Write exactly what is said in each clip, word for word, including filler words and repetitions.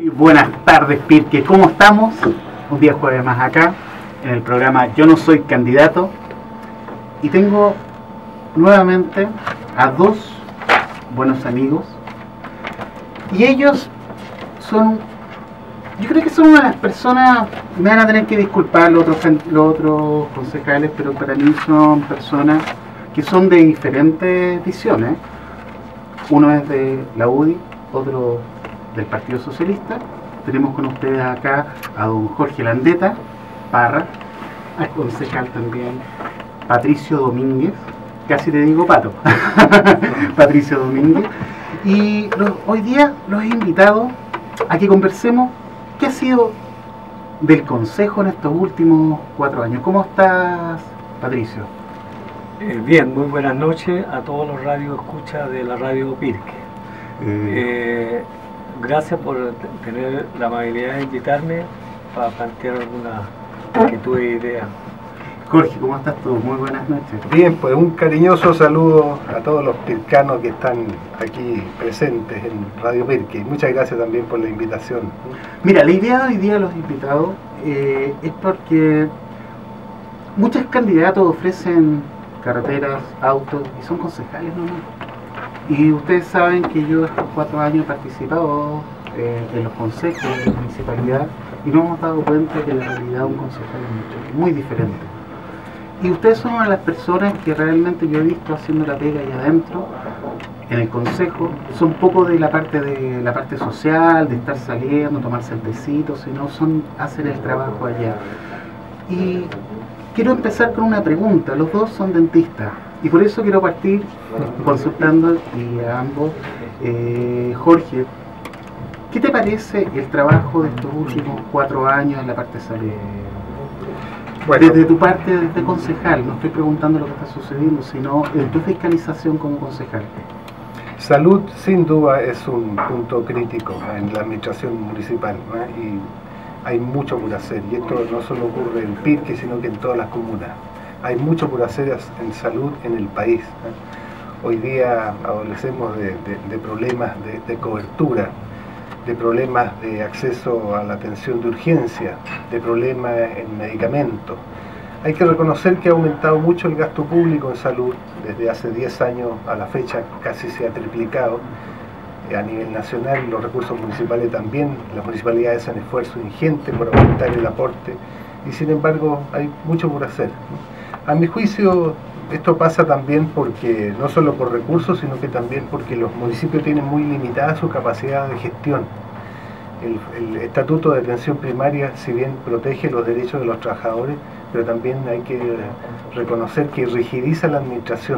Muy buenas tardes, Pirque. ¿Cómo estamos? Un día jueves más acá, en el programa Yo no soy candidato. Y tengo nuevamente a dos buenos amigos. Y ellos son, yo creo que son una de las personas, me van a tener que disculpar los otros, los otros concejales, pero para mí son personas que son de diferentes visiones. Uno es de la U D I, otro del Partido Socialista. Tenemos con ustedes acá a don Jorge Landeta Parra, al concejal también Patricio Domínguez, casi te digo Pato, Patricio Domínguez. Y los, hoy día los he invitado a que conversemos qué ha sido del Consejo en estos últimos cuatro años. ¿Cómo estás, Patricio? Eh, bien, muy buenas noches a todos los radios escucha de la radio Pirque. Eh, eh, gracias por tener la amabilidad de invitarme para plantear alguna inquietud e idea. Jorge, ¿cómo estás tú? Muy buenas noches. Bien, pues un cariñoso saludo a todos los pircanos que están aquí presentes en Radio Pirque. Y muchas gracias también por la invitación. Mira, la idea de hoy día de los invitados eh, es porque muchos candidatos ofrecen carreteras, autos, y son concejales nomás. Y ustedes saben que yo estos cuatro años he participado eh, en los consejos de la municipalidad y nos hemos dado cuenta que la realidad de un concejal es mucho, muy diferente. Y ustedes son una de las personas que realmente yo he visto haciendo la pega ahí adentro, en el consejo. Son poco de la parte de la parte social, de estar saliendo, tomarse el tecito, sino son, hacen el trabajo allá. Y quiero empezar con una pregunta. Los dos son dentistas y por eso quiero partir consultando y a ambos. eh, Jorge, ¿qué te parece el trabajo de estos últimos cuatro años en la parte de salud? Bueno, desde tu parte de concejal, no estoy preguntando lo que está sucediendo, sino en tu fiscalización como concejal. Salud, sin duda, es un punto crítico en la administración municipal, ¿no? Y hay mucho por hacer, y esto no solo ocurre en Pirque, sino que en todas las comunas. Hay mucho por hacer en salud en el país, ¿no? Hoy día adolecemos de, de, de problemas de, de cobertura, de problemas de acceso a la atención de urgencia, de problemas en medicamentos. Hay que reconocer que ha aumentado mucho el gasto público en salud, desde hace diez años a la fecha casi se ha triplicado. A nivel nacional, los recursos municipales también, las municipalidades hacen esfuerzo ingente por aumentar el aporte y sin embargo hay mucho por hacer. A mi juicio esto pasa también porque, no solo por recursos, sino que también porque los municipios tienen muy limitada su capacidad de gestión. El, el Estatuto de Atención Primaria, si bien protege los derechos de los trabajadores, pero también hay que reconocer que rigidiza la administración.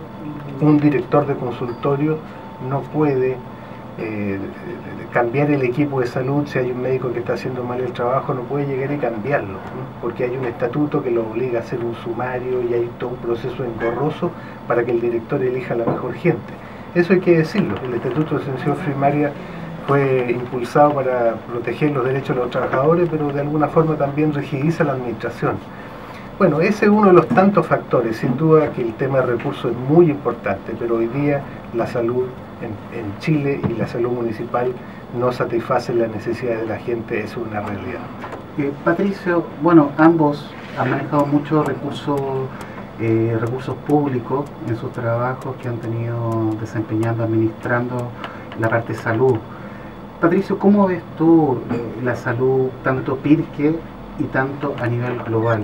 Un director de consultorio no puede eh, cambiar el equipo de salud. Si hay un médico que está haciendo mal el trabajo, no puede llegar y cambiarlo, ¿no? Porque hay un estatuto que lo obliga a hacer un sumario y hay todo un proceso engorroso para que el director elija la mejor gente. Eso hay que decirlo. El Estatuto de Atención Primaria fue impulsado para proteger los derechos de los trabajadores, pero de alguna forma también rigidiza la administración. Bueno, ese es uno de los tantos factores. Sin duda que el tema de recursos es muy importante, pero hoy día la salud en, en Chile y la salud municipal no satisface las necesidades de la gente, eso es una realidad. Eh, Patricio, bueno, ambos han manejado muchos recursos, eh, recursos públicos en sus trabajos que han tenido desempeñando, administrando la parte de salud. Patricio, ¿cómo ves tú eh, la salud, tanto Pirque y tanto a nivel global?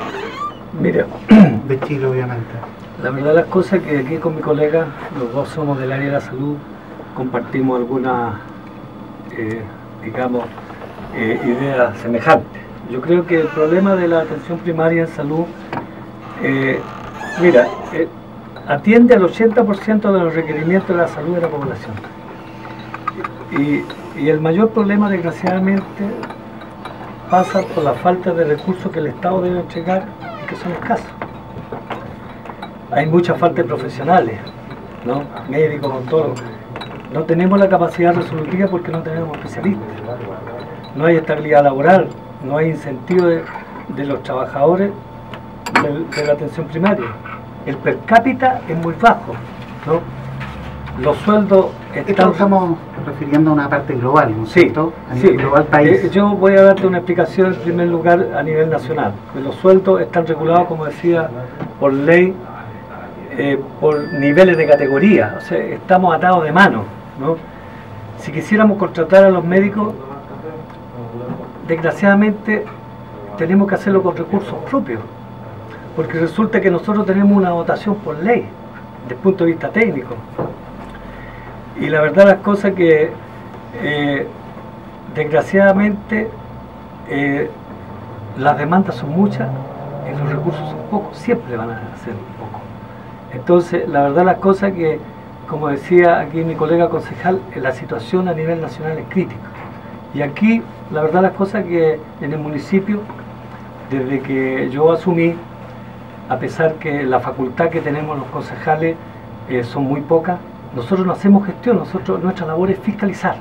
Mira, de Chile obviamente. La verdad las cosas es que aquí con mi colega, los dos somos del área de la salud, compartimos algunas, eh, digamos, eh, ideas semejantes. Yo creo que el problema de la atención primaria en salud, eh, mira, eh, atiende al ochenta por ciento de los requerimientos de la salud de la población. Y, y el mayor problema, desgraciadamente, pasa por la falta de recursos que el Estado debe entregar y que son escasos. Hay mucha falta de profesionales, ¿no? Médicos, odontólogos. No tenemos la capacidad resolutiva porque no tenemos especialistas. No hay estabilidad laboral, no hay incentivo de, de los trabajadores de, de la atención primaria. El per cápita es muy bajo, ¿no? Los sueldos están... Estamos, refiriendo a una parte global, ¿no es Sí, cierto? A sí. nivel global país. Eh, yo voy a darte una explicación en primer lugar a nivel nacional. Los sueldos están regulados, como decía, por ley, eh, por niveles de categoría. O sea, estamos atados de mano, ¿no? Si quisiéramos contratar a los médicos, desgraciadamente tenemos que hacerlo con recursos propios, porque resulta que nosotros tenemos una dotación por ley, desde el punto de vista técnico. Y la verdad las cosas que, eh, desgraciadamente, eh, las demandas son muchas y los recursos son pocos, siempre van a ser pocos. Entonces, la verdad las cosas que, como decía aquí mi colega concejal, la situación a nivel nacional es crítica. Y aquí, la verdad las cosas que en el municipio, desde que yo asumí, a pesar que la facultad que tenemos los concejales eh, son muy pocas, nosotros no hacemos gestión, nosotros nuestra labor es fiscalizar.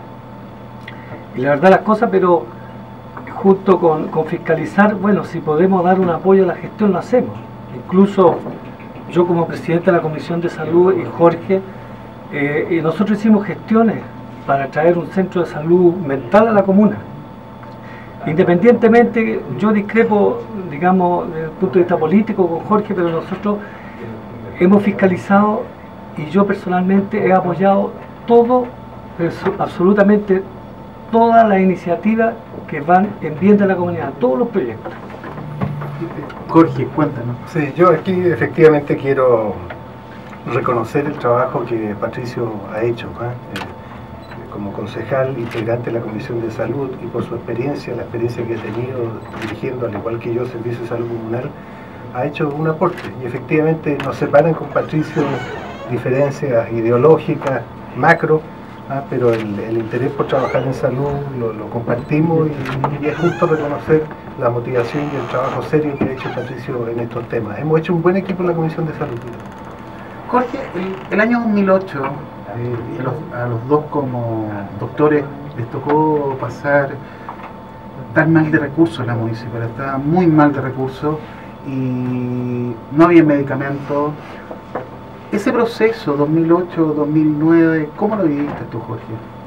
Y la verdad las cosas, pero junto con, con fiscalizar, bueno, si podemos dar un apoyo a la gestión, lo hacemos. Incluso yo como presidente de la Comisión de Salud y Jorge, eh, y nosotros hicimos gestiones para traer un centro de salud mental a la comuna. Independientemente, yo discrepo, digamos, desde el punto de vista político con Jorge, pero nosotros hemos fiscalizado y yo personalmente he apoyado todo, absolutamente todas las iniciativas que van en bien de la comunidad, todos los proyectos. Jorge, cuéntanos. Sí, yo aquí efectivamente quiero reconocer el trabajo que Patricio ha hecho, ¿eh? Eh, como concejal integrante de la Comisión de Salud y por su experiencia, la experiencia que ha tenido dirigiendo, al igual que yo, Servicio de Salud Comunal, ha hecho un aporte. Y efectivamente nos separan con Patricio diferencias ideológicas, macro, ¿ah? pero el, el interés por trabajar en salud lo, lo compartimos y, y es justo reconocer la motivación y el trabajo serio que ha hecho Patricio en estos temas. Hemos hecho un buen equipo en la Comisión de Salud. Jorge, el, el año dos mil ocho, eh, a, los, a los dos como doctores les tocó pasar tan mal de recursos en la municipalidad, estaba muy mal de recursos y no había medicamentos. Ese proceso, dos mil ocho dos mil nueve, ¿cómo lo viviste tú, Jorge?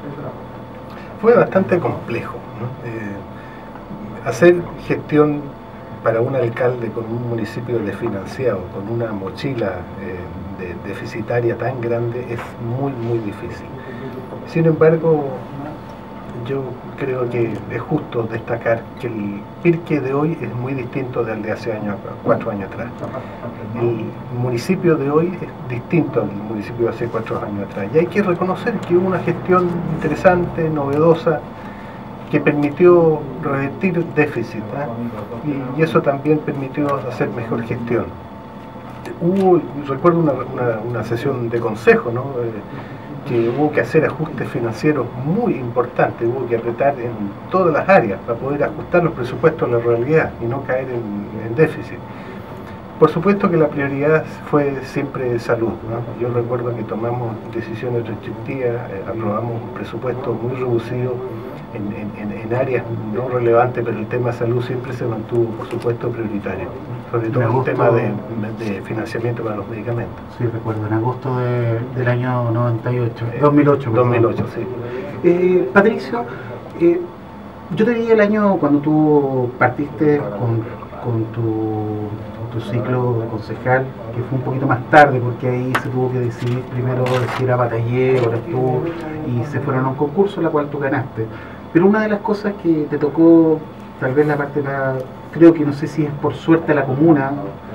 Fue bastante complejo, ¿no? Eh, hacer gestión para un alcalde con un municipio desfinanciado, con una mochila eh, de, deficitaria tan grande, es muy, muy difícil. Sin embargo, yo creo que es justo destacar que el Pirque de hoy es muy distinto del de hace años, cuatro años atrás. El municipio de hoy es distinto al municipio de hace cuatro años atrás. Y hay que reconocer que hubo una gestión interesante, novedosa, que permitió revertir déficit, ¿eh? y, y eso también permitió hacer mejor gestión. Hubo, recuerdo una, una, una sesión de consejo, ¿no? Eh, que hubo que hacer ajustes financieros muy importantes, hubo que apretar en todas las áreas para poder ajustar los presupuestos a la realidad y no caer en, en déficit. Por supuesto que la prioridad fue siempre salud, ¿no? Yo recuerdo que tomamos decisiones restrictivas, eh, aprobamos un presupuesto muy reducido en, en, en áreas no relevantes, pero el tema de salud siempre se mantuvo, por supuesto, prioritario, sobre todo el tema de, de financiamiento para los medicamentos. Sí, recuerdo, en agosto de, del año noventa y ocho, dos mil ocho. dos mil ocho, sí. Eh, Patricio, eh, yo te vi el año cuando tú partiste con, con tu, tu ciclo de concejal, que fue un poquito más tarde, porque ahí se tuvo que decidir primero si era Batallé o eras tú, y se fueron a un concurso en la cual tú ganaste. Pero una de las cosas que te tocó, tal vez la parte de la, creo que no sé si es por suerte a la comuna,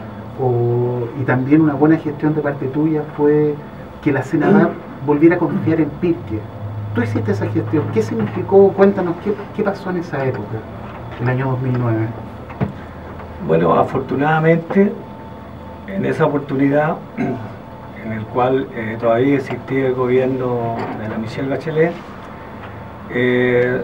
o, y también una buena gestión de parte tuya, fue que la Senada volviera a confiar en Pirque. Tú hiciste esa gestión, ¿qué significó? Cuéntanos, ¿qué, qué pasó en esa época, el año dos mil nueve? Bueno, afortunadamente, en esa oportunidad, en el cual eh, todavía existía el gobierno de la Michelle Bachelet, eh,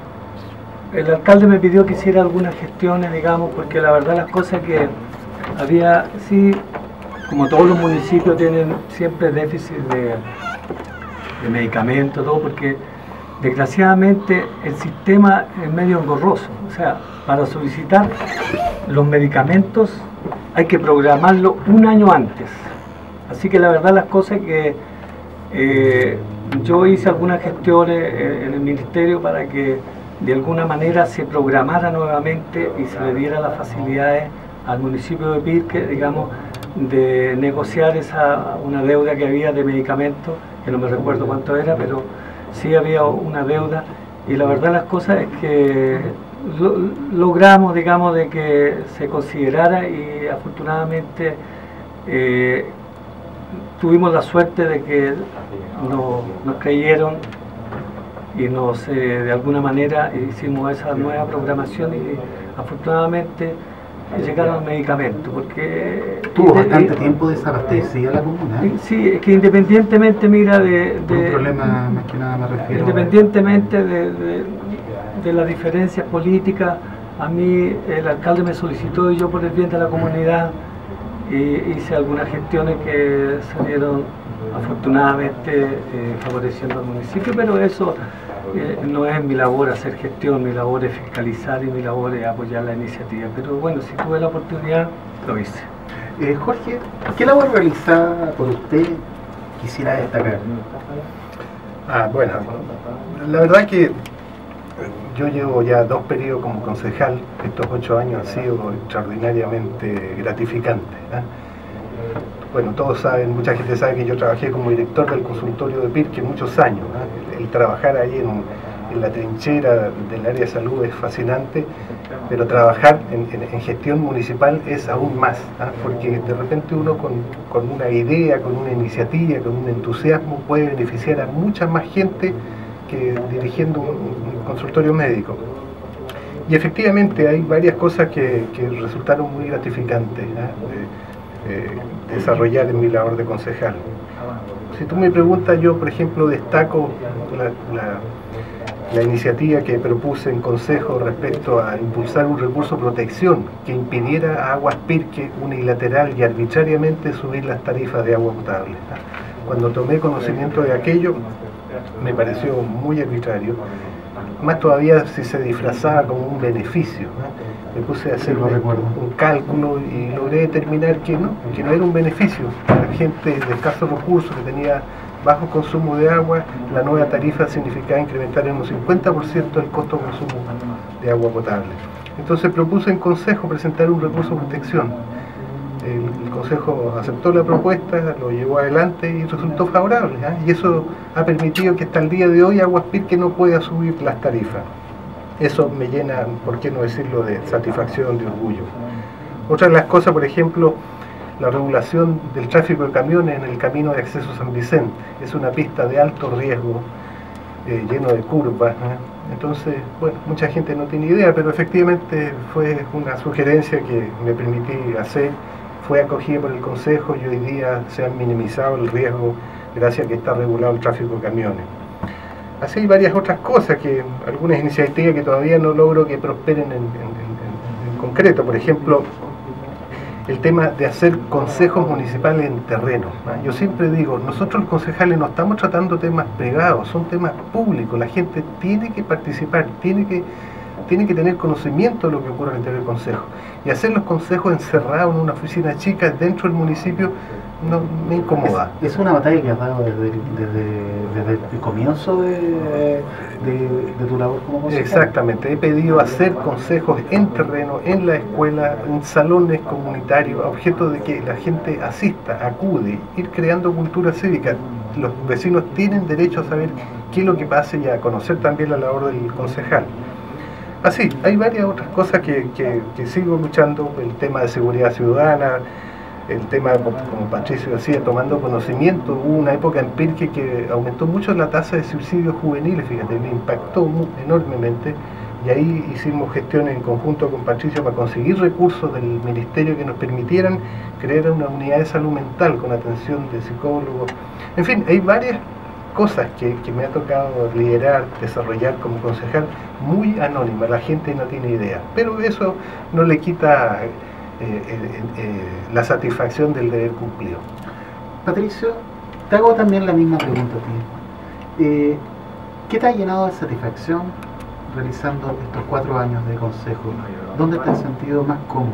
el alcalde me pidió que hiciera algunas gestiones, digamos, porque la verdad las cosas que había, sí, como todos los municipios tienen siempre déficit de, de medicamentos, todo, porque desgraciadamente el sistema es medio engorroso. O sea, para solicitar los medicamentos hay que programarlo un año antes. Así que la verdad las cosas que eh, yo hice algunas gestiones en el ministerio para que de alguna manera se programara nuevamente y se le diera las facilidades al municipio de Pirque, digamos, de negociar esa una deuda que había de medicamentos, que no me recuerdo cuánto era, pero sí había una deuda, y la verdad las cosas es que lo, logramos, digamos, de que se considerara, y afortunadamente eh, tuvimos la suerte de que no, nos creyeron y nos, eh, de alguna manera hicimos esa nueva programación, y afortunadamente llegaron los medicamentos, porque tuvo bastante tiempo desabastecida la comuna, ¿eh? Sí, es que independientemente, mira, de, de un problema más que nada me refiero, independientemente de, de, de las diferencias políticas, a mí el alcalde me solicitó, y yo, por el bien de la comunidad, y hice algunas gestiones que salieron afortunadamente eh, favoreciendo al municipio, pero eso eh, no es mi labor hacer gestión, mi labor es fiscalizar y mi labor es apoyar la iniciativa, pero bueno, si tuve la oportunidad, lo hice. Eh, Jorge, ¿qué labor realizada por usted quisiera destacar? Ah, bueno, la verdad que yo llevo ya dos periodos como concejal. Estos ocho años han sido extraordinariamente gratificantes, ¿eh? Bueno, todos saben, mucha gente sabe que yo trabajé como director del consultorio de Pirque muchos años, ¿eh? el, el trabajar ahí en, en la trinchera del área de salud es fascinante, pero trabajar en, en, en gestión municipal es aún más, ¿eh? Porque de repente uno con, con una idea, con una iniciativa, con un entusiasmo puede beneficiar a mucha más gente que dirigiendo un, un consultorio médico. Y efectivamente hay varias cosas que, que resultaron muy gratificantes, ¿eh? eh, desarrollar en mi labor de concejal. Si tú me preguntas, yo por ejemplo destaco la, la, la iniciativa que propuse en consejo respecto a impulsar un recurso de protección que impidiera a Aguas Pirque unilateral y arbitrariamente subir las tarifas de agua potable. Cuando tomé conocimiento de aquello, me pareció muy arbitrario, más todavía si se disfrazaba como un beneficio, ¿no? Me puse a hacer un, un cálculo y logré determinar que no, que no era un beneficio. Para gente de escasos recursos que tenía bajo consumo de agua, la nueva tarifa significaba incrementar en un cincuenta por ciento el costo de consumo de agua potable. Entonces propuse en consejo presentar un recurso de protección. El, el consejo aceptó la propuesta, lo llevó adelante y resultó favorable, ¿eh? Y eso ha permitido que hasta el día de hoy Aguas Pirque no pueda subir las tarifas. Eso me llena, por qué no decirlo, de satisfacción, de orgullo. Otra de las cosas, por ejemplo, la regulación del tráfico de camiones en el camino de acceso a San Vicente. Es una pista de alto riesgo, eh, lleno de curvas, ¿eh? Entonces, bueno, mucha gente no tiene idea, pero efectivamente fue una sugerencia que me permití hacer. Fue acogida por el Consejo y hoy día se han minimizado el riesgo gracias a que está regulado el tráfico de camiones. Así hay varias otras cosas, que algunas iniciativas que todavía no logro que prosperen en, en, en, en concreto. Por ejemplo, el tema de hacer consejos municipales en terreno. Yo siempre digo, nosotros los concejales no estamos tratando temas privados, son temas públicos. La gente tiene que participar, tiene que tiene que tener conocimiento de lo que ocurre en el interior del consejo. Y hacer los consejos encerrados en una oficina chica dentro del municipio no me incomoda. Es, es una batalla que has dado desde, desde, desde el comienzo de, de, de tu labor como concejal. Exactamente, he pedido hacer consejos en terreno, en la escuela, en salones comunitarios, a objeto de que la gente asista, acude, ir creando cultura cívica. Los vecinos tienen derecho a saber qué es lo que pasa y a conocer también la labor del concejal. Así, hay varias otras cosas que, que, que sigo luchando, el tema de seguridad ciudadana, el tema, como Patricio decía, tomando conocimiento. Hubo una época en Pirque que aumentó mucho la tasa de suicidios juveniles, fíjate, me impactó muy, enormemente, y ahí hicimos gestiones en conjunto con Patricio para conseguir recursos del ministerio que nos permitieran crear una unidad de salud mental con atención de psicólogos. En fin, hay varias cosas que, que me ha tocado liderar, desarrollar como concejal, muy anónima, la gente no tiene idea, pero eso no le quita eh, eh, eh, la satisfacción del deber cumplido. Patricio, te hago también la misma pregunta a ti. Eh, ¿Qué te ha llenado de satisfacción realizando estos cuatro años de consejo? ¿Dónde te has sentido más cómodo?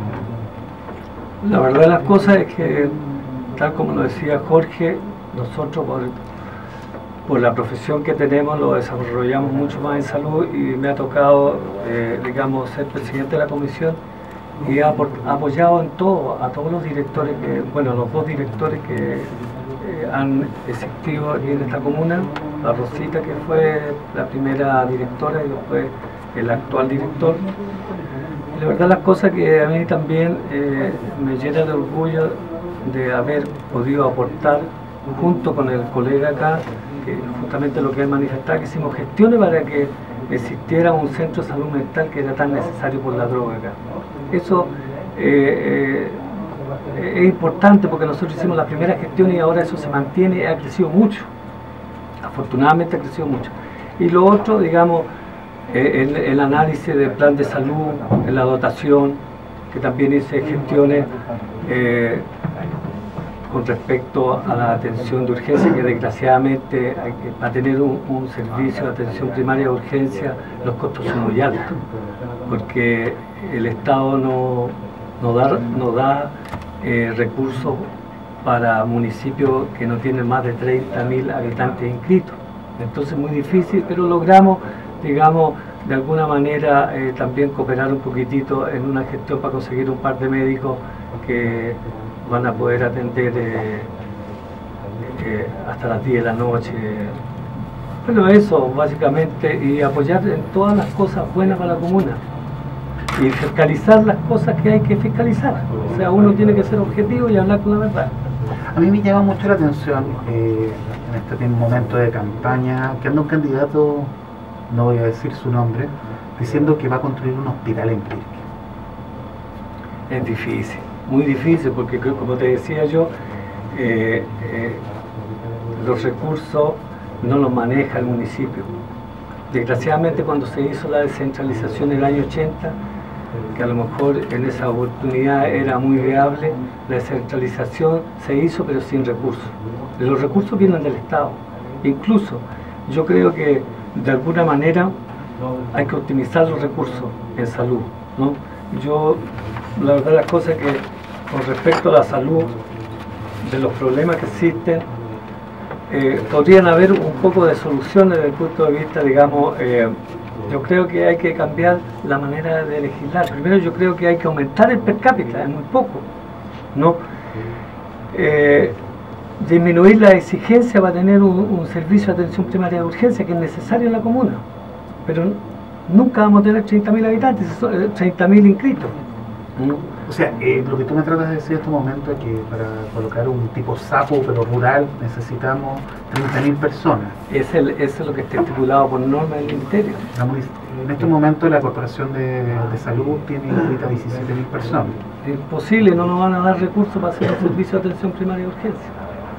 La verdad de las cosas es que, tal como lo decía Jorge, nosotros por por la profesión que tenemos lo desarrollamos mucho más en salud y me ha tocado, eh, digamos, ser presidente de la comisión y he apoyado en todo, a todos los directores, que, bueno, los dos directores que eh, han existido aquí en esta comuna, a Rosita, que fue la primera directora y después el actual director. Y la verdad las cosas que a mí también eh, me llena de orgullo de haber podido aportar junto con el colega acá, que justamente lo que él manifestaba, que hicimos gestiones para que existiera un centro de salud mental que era tan necesario por la droga acá. Eso eh, eh, es importante porque nosotros hicimos la primera gestión y ahora eso se mantiene y ha crecido mucho. Afortunadamente ha crecido mucho. Y lo otro, digamos, eh, el, el análisis del plan de salud, la dotación, que también hice gestiones eh, con respecto a la atención de urgencia, que desgraciadamente hay que, para tener un, un servicio de atención primaria de urgencia los costos son muy altos, porque el Estado no, no da, no da eh, recursos para municipios que no tienen más de treinta mil habitantes inscritos. Entonces es muy difícil, pero logramos, digamos, de alguna manera eh, también cooperar un poquitito en una gestión para conseguir un par de médicos que van a poder atender eh, eh, hasta las diez de la noche. Bueno, eso básicamente, y apoyar en todas las cosas buenas para la comuna y fiscalizar las cosas que hay que fiscalizar. O sea, uno tiene que ser objetivo y hablar con la verdad. A mí me llama mucho la atención eh, en este momento de campaña que anda un candidato, no voy a decir su nombre, diciendo que va a construir un hospital en Pirque. Es difícil, muy difícil, porque como te decía yo, eh, eh, los recursos no los maneja el municipio. Desgraciadamente, cuando se hizo la descentralización en el año ochenta, que a lo mejor en esa oportunidad era muy viable, la descentralización se hizo pero sin recursos. Los recursos vienen del Estado. Incluso yo creo que de alguna manera hay que optimizar los recursos en salud, ¿no? Yo, la verdad, las cosas que con respecto a la salud, de los problemas que existen, eh, podrían haber un poco de soluciones desde el punto de vista, digamos, eh, yo creo que hay que cambiar la manera de legislar. Primero, yo creo que hay que aumentar el per cápita, es muy poco, ¿no? Eh, disminuir la exigencia para tener un, un servicio de atención primaria de urgencia que es necesario en la comuna, pero nunca vamos a tener treinta mil habitantes, treinta mil inscritos. ¿No? O sea, eh, lo que tú me tratas de decir en este momento es que para colocar un tipo sapo pero rural necesitamos treinta mil personas. Es el, eso es lo que está estipulado por norma del Ministerio. En este momento la Corporación de, de Salud tiene inscritas diecisiete mil personas. Es imposible, no nos van a dar recursos para hacer el servicio de atención primaria de urgencia.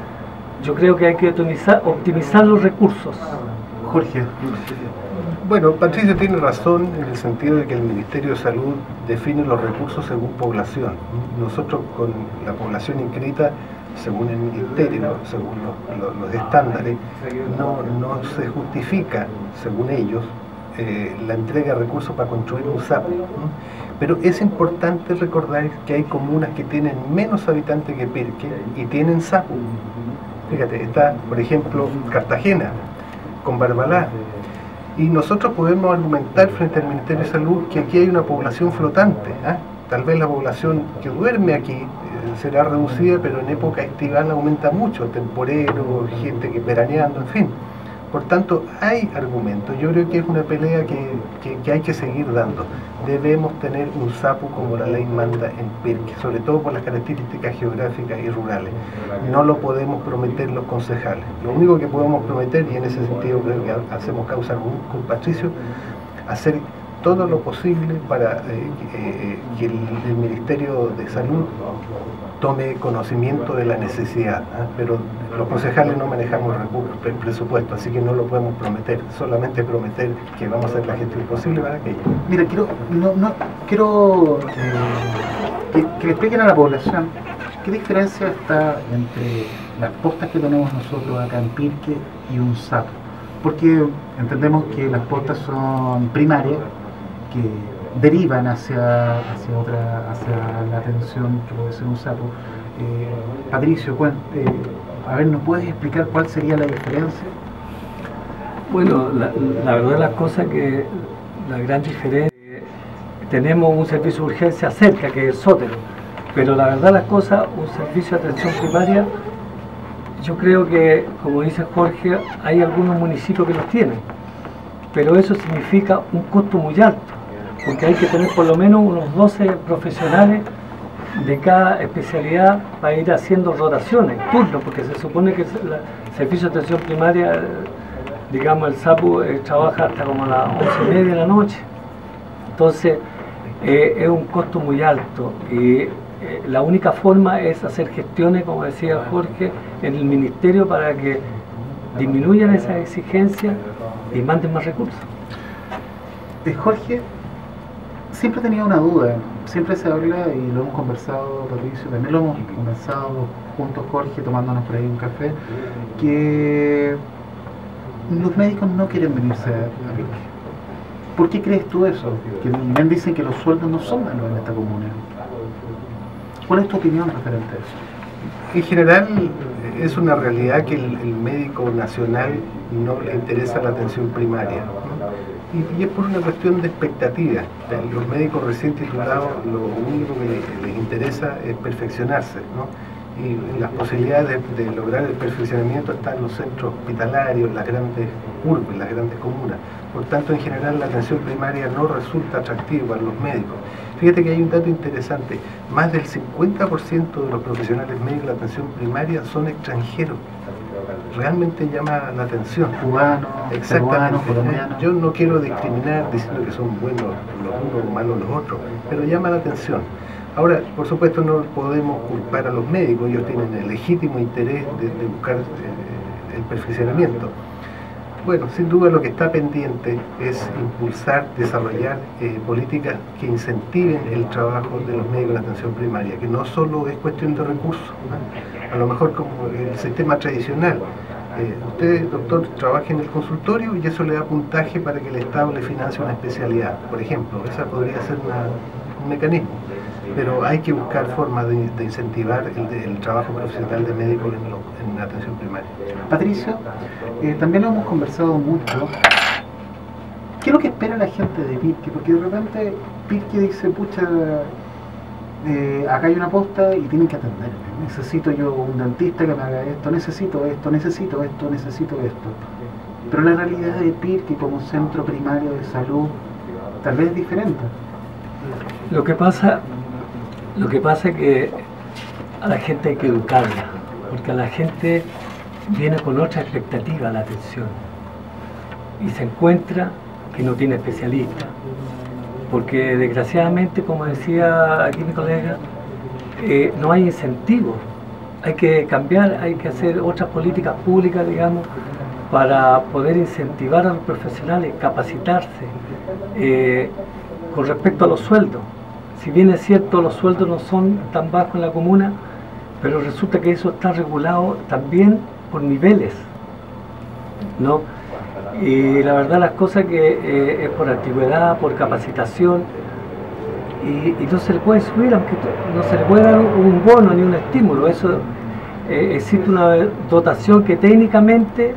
Yo creo que hay que optimizar, optimizar los recursos. Jorge. Bueno, Patricia tiene razón en el sentido de que el Ministerio de Salud define los recursos según población. Nosotros con la población inscrita, según el Ministerio, según los, los, los estándares, no, no se justifica, según ellos, eh, la entrega de recursos para construir un SAPU. Pero es importante recordar que hay comunas que tienen menos habitantes que Pirque y tienen SAPU. Fíjate, está, por ejemplo, Cartagena, con Barbalá. Y nosotros podemos argumentar frente al Ministerio de Salud que aquí hay una población flotante. ¿eh? Tal vez la población que duerme aquí eh, será reducida, pero en época estival aumenta mucho, temporero, gente que veraneando, en fin. Por tanto, hay argumentos. Yo creo que es una pelea que, que, que hay que seguir dando. Debemos tener un SAPU como la ley manda en Pirque, sobre todo por las características geográficas y rurales. No lo podemos prometer los concejales. Lo único que podemos prometer, y en ese sentido creo que hacemos causa con, con Patricio, hacer todo lo posible para eh, eh, que el, el Ministerio de Salud tome conocimiento de la necesidad, ¿eh? Pero los concejales no manejamos el presupuesto, así que no lo podemos prometer, solamente prometer que vamos a hacer la gestión posible para aquello. Mira, quiero, no, no, quiero eh, que, que le expliquen a la población qué diferencia está entre las postas que tenemos nosotros acá en Pirque y un SAPU, porque entendemos que las postas son primarias, que derivan hacia, hacia otra, hacia la atención que puede ser un SAPU. Eh, Patricio, eh, a ver, ¿nos puedes explicar cuál sería la diferencia? Bueno, la, la verdad las cosas que la gran diferencia, tenemos un servicio de urgencia cerca, que es el sótero, pero la verdad las cosas, un servicio de atención primaria, yo creo que, como dice Jorge, hay algunos municipios que los tienen, pero eso significa un costo muy alto, porque hay que tener por lo menos unos doce profesionales de cada especialidad para ir haciendo rotaciones, turnos, porque se supone que el servicio de atención primaria, digamos, el SAPU eh, trabaja hasta como a las once y media de la noche. Entonces, eh, es un costo muy alto y eh, la única forma es hacer gestiones, como decía Jorge, en el ministerio para que disminuyan esas exigencias y manden más recursos. Eh, Jorge, siempre he tenido una duda, siempre se habla y lo hemos conversado, Patricio, también lo hemos conversado juntos, Jorge, tomándonos por ahí un café, que los médicos no quieren venirse a Pirque. ¿Por qué crees tú eso? Que bien dicen que los sueldos no son malos en esta comuna. ¿Cuál es tu opinión referente a eso? En general es una realidad que el, el médico nacional no le interesa la atención primaria, ¿no? y, y es por una cuestión de expectativa. Los médicos recién titulados lo único que les, les interesa es perfeccionarse, ¿no? Y las posibilidades de, de lograr el perfeccionamiento están en los centros hospitalarios, las grandes urbes, las grandes comunas. Por tanto, en general la atención primaria no resulta atractiva para los médicos. Fíjate que hay un dato interesante, más del cincuenta por ciento de los profesionales médicos de la atención primaria son extranjeros. Realmente llama la atención. Cubanos, peruanos, colombianos. Yo no quiero discriminar diciendo que son buenos los unos, malos los otros, pero llama la atención. Ahora, por supuesto, no podemos culpar a los médicos, ellos tienen el legítimo interés de, de buscar eh, el perfeccionamiento. Bueno, sin duda lo que está pendiente es impulsar, desarrollar eh, políticas que incentiven el trabajo de los médicos de la atención primaria, que no solo es cuestión de recursos, ¿no? A lo mejor como el sistema tradicional. Eh, usted, doctor, trabaja en el consultorio y eso le da puntaje para que el Estado le financie una especialidad, por ejemplo. Esa podría ser una, un mecanismo. Pero hay que buscar formas de, de incentivar el, el trabajo profesional de médicos en, lo, en la atención primaria. Patricio, eh, también lo hemos conversado mucho. ¿Qué es lo que espera la gente de Pirque? Porque de repente Pirque dice, pucha, eh, acá hay una posta y tienen que atenderme. Necesito yo un dentista que me haga esto, necesito esto, necesito esto, necesito esto. Pero la realidad de Pirque como centro primario de salud tal vez es diferente. Lo que pasa... Lo que pasa es que a la gente hay que educarla, porque a la gente viene con otra expectativa a la atención y se encuentra que no tiene especialista, porque desgraciadamente, como decía aquí mi colega, eh, no hay incentivos. Hay que cambiar, hay que hacer otras políticas públicas, digamos, para poder incentivar a los profesionales, capacitarse eh, con respecto a los sueldos. Si bien es cierto, los sueldos no son tan bajos en la comuna, pero resulta que eso está regulado también por niveles, ¿no? Y la verdad las cosas que eh, es por antigüedad, por capacitación, y, y no se le puede subir, aunque no se le puede dar un, un bono ni un estímulo. Eso eh, existe una dotación que técnicamente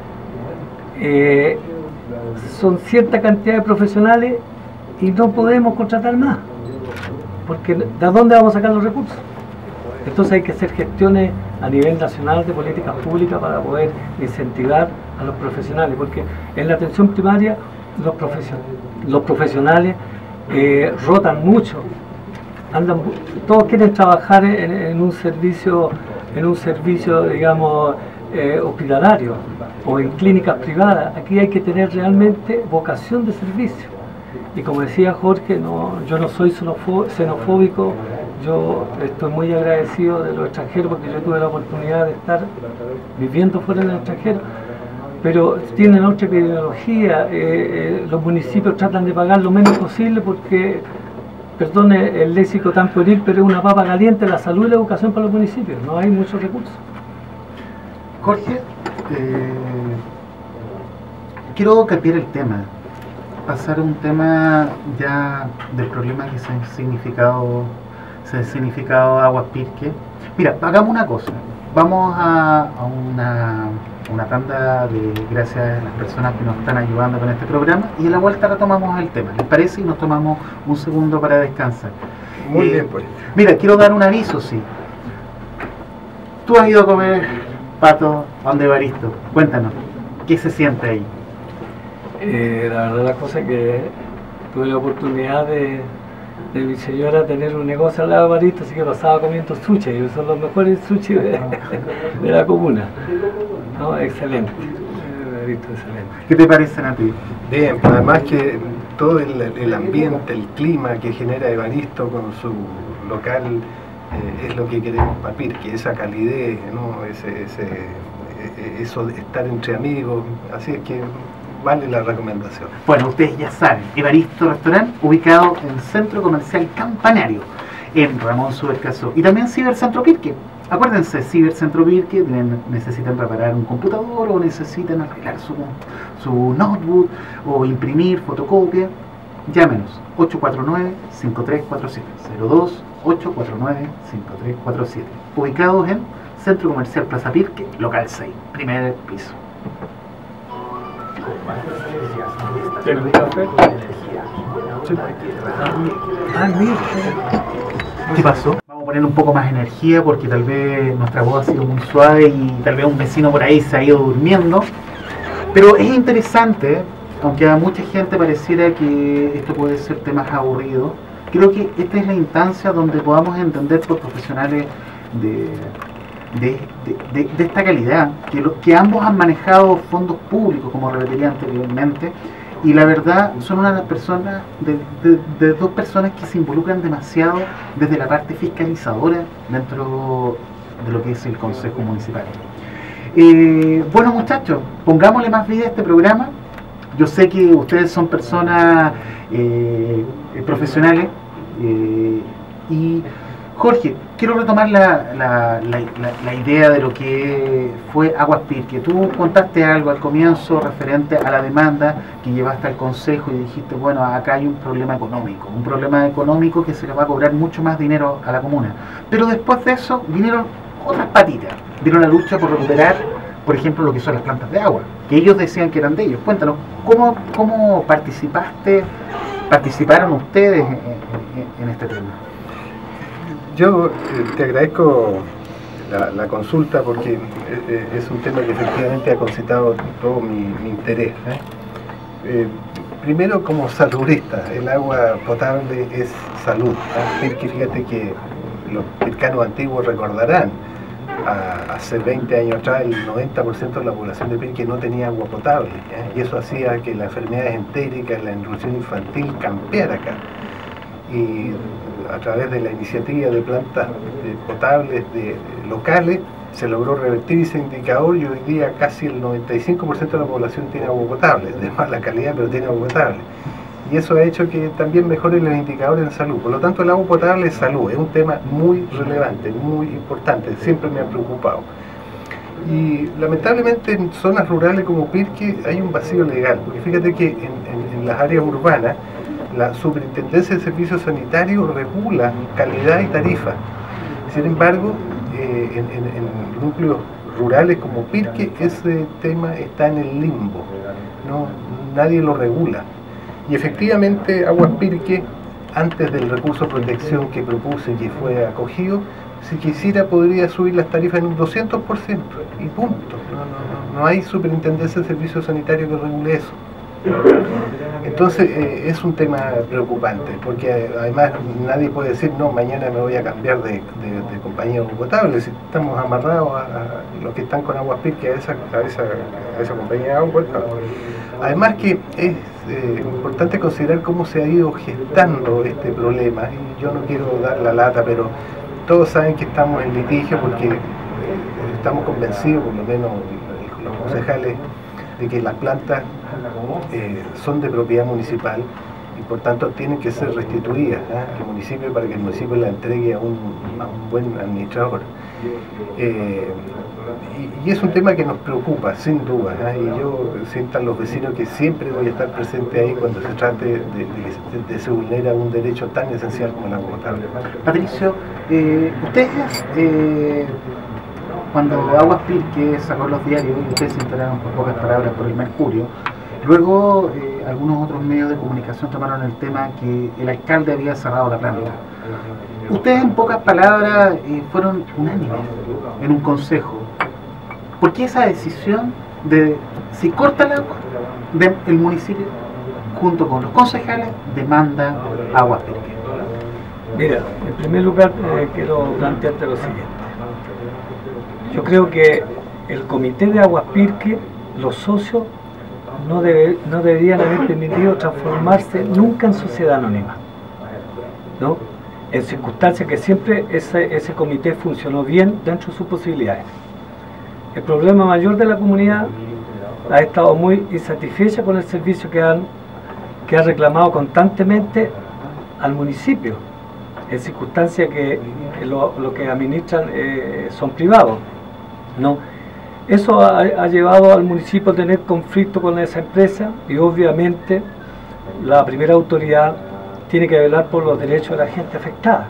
eh, son cierta cantidad de profesionales y no podemos contratar más. Porque ¿de dónde vamos a sacar los recursos? Entonces hay que hacer gestiones a nivel nacional de políticas públicas para poder incentivar a los profesionales, porque en la atención primaria los, profesion los profesionales eh, rotan mucho, andan, todos quieren trabajar en, en un servicio, en un servicio, digamos, eh, hospitalario o en clínicas privadas. Aquí hay que tener realmente vocación de servicio. Y como decía Jorge, no, yo no soy xenofóbico, yo estoy muy agradecido de los extranjeros porque yo tuve la oportunidad de estar viviendo fuera del extranjero, pero tienen otra epidemiología, eh, eh, los municipios tratan de pagar lo menos posible porque, perdone el léxico tan pueril, pero es una papa caliente la salud y la educación para los municipios, no hay muchos recursos. Jorge, eh, quiero cambiar el tema. Pasar a un tema ya del problema que se ha significado, se ha significado Aguas Pirque. Mira, hagamos una cosa, vamos a, a una una tanda de gracias a las personas que nos están ayudando con este programa y en la vuelta retomamos el tema. ¿Les parece? Y nos tomamos un segundo para descansar. Muy eh, bien, pues. Mira, quiero dar un aviso, sí. Tú has ido a comer pato a donde Evaristo. Cuéntanos, ¿qué se siente ahí? Eh, la verdad, la cosa es que tuve la oportunidad de, de mi señora tener un negocio al lado de Evaristo, así que pasaba comiendo sushi, y son los mejores sushi de, de la comuna. No, excelente. Evaristo, excelente. ¿Qué te parecen a ti? Bien, pues además que todo el, el ambiente, el clima que genera Evaristo con su local eh, es lo que queremos para Pirque, esa calidez, ¿no? ese, ese, eso de estar entre amigos, así es que vale la recomendación. Bueno, ustedes ya saben, Evaristo Restaurante, ubicado en Centro Comercial Campanario, en Ramón Subercaso, y también Cibercentro Pirque. Acuérdense, Cibercentro Pirque, necesitan reparar un computador o necesitan arreglar su, su notebook o imprimir fotocopia, llámenos ocho cuatro nueve, cinco tres cuatro siete, cero dos ocho cuatro nueve, cinco tres cuatro siete, ubicados en Centro Comercial Plaza Pirque, local seis, primer piso. ¿Tienes un café? Ah, mira. ¿Qué pasó? Vamos a poner un poco más de energía porque tal vez nuestra voz ha sido muy suave y tal vez un vecino por ahí se ha ido durmiendo. Pero es interesante, aunque a mucha gente pareciera que esto puede ser temas aburridos, creo que esta es la instancia donde podamos entender por profesionales de, de, de, de, de esta calidad, que, lo, que ambos han manejado fondos públicos, como repetiría anteriormente, y la verdad son una de las personas, de, de, de dos personas que se involucran demasiado desde la parte fiscalizadora dentro de lo que es el Consejo Municipal. Eh, bueno muchachos, pongámosle más vida a este programa. Yo sé que ustedes son personas eh, profesionales eh, y Jorge, quiero retomar la, la, la, la, la idea de lo que fue Aguas Pirque. Tú contaste algo al comienzo referente a la demanda que llevaste al Consejo y dijiste, bueno, acá hay un problema económico, un problema económico que se le va a cobrar mucho más dinero a la comuna. Pero después de eso vinieron otras patitas, vieron la lucha por recuperar, por ejemplo, lo que son las plantas de agua, que ellos decían que eran de ellos. Cuéntanos, ¿cómo, cómo participaste, participaron ustedes en, en, en este tema? Yo eh, te agradezco la, la consulta porque eh, es un tema que efectivamente ha concitado todo mi, mi interés. ¿eh? Eh, primero, como saludista, el agua potable es salud. ¿eh? Pirque, fíjate que los pircanos antiguos recordarán, a, hace veinte años atrás el noventa por ciento de la población de Pirque no tenía agua potable, ¿eh? y eso hacía que las enfermedades entéricas, la nutrición infantil campeara acá. Y a través de la iniciativa de plantas de potables de, de locales se logró revertir ese indicador y hoy día casi el noventa y cinco por ciento de la población tiene agua potable, de mala calidad pero tiene agua potable. Y eso ha hecho que también mejoren los indicadores en salud. Por lo tanto, el agua potable es salud, es un tema muy relevante, muy importante, siempre me ha preocupado. Y lamentablemente en zonas rurales como Pirque hay un vacío legal, porque fíjate que en, en, en las áreas urbanas la Superintendencia de Servicios Sanitarios regula calidad y tarifa. Sin embargo, eh, en, en, en núcleos rurales como Pirque, ese tema está en el limbo, no, nadie lo regula. Y efectivamente, Aguas Pirque, antes del recurso de protección que propuse y que fue acogido, si quisiera podría subir las tarifas en un doscientos por ciento, y punto. No, no, no hay Superintendencia de Servicios Sanitarios que regule eso. Entonces eh, es un tema preocupante, porque eh, además nadie puede decir, no, mañana me voy a cambiar de, de, de compañía de agua potable, si estamos amarrados a, a los que están con Aguas Pirque a esa, a esa, a esa compañía de agua potable. Además que es eh, importante considerar cómo se ha ido gestando este problema, y yo no quiero dar la lata, pero todos saben que estamos en litigio porque eh, estamos convencidos, por lo menos los concejales, de que las plantas eh, son de propiedad municipal y por tanto tienen que ser restituidas ¿eh? al municipio para que el municipio la entregue a un, a un buen administrador. Eh, y, y es un tema que nos preocupa, sin duda, ¿eh? y yo sientan los vecinos que siempre voy a estar presente ahí cuando se trate de, de, de, de se vulnera un derecho tan esencial como el agua potable. Patricio, eh, ustedes eh, cuando Aguas Pirque sacó los diarios, y ustedes se enteraron por pocas palabras por el Mercurio, luego eh, algunos otros medios de comunicación tomaron el tema que el alcalde había cerrado la planta. Ustedes en pocas palabras eh, fueron unánimes en un consejo. ¿Por qué esa decisión de, si corta el agua, de, el municipio junto con los concejales demanda Aguas Pirque? Mira, en primer lugar eh, quiero plantearte lo siguiente. Yo creo que el comité de Aguas Pirque, los socios, no, debe, no deberían haber permitido transformarse nunca en sociedad anónima, ¿no? En circunstancias que siempre ese, ese comité funcionó bien dentro de sus posibilidades. El problema mayor de la comunidad ha estado muy insatisfecha con el servicio que han, que ha reclamado constantemente al municipio, en circunstancias que lo, lo que administran eh, son privados, ¿no? Eso ha, ha llevado al municipio a tener conflicto con esa empresa y obviamente la primera autoridad tiene que velar por los derechos de la gente afectada.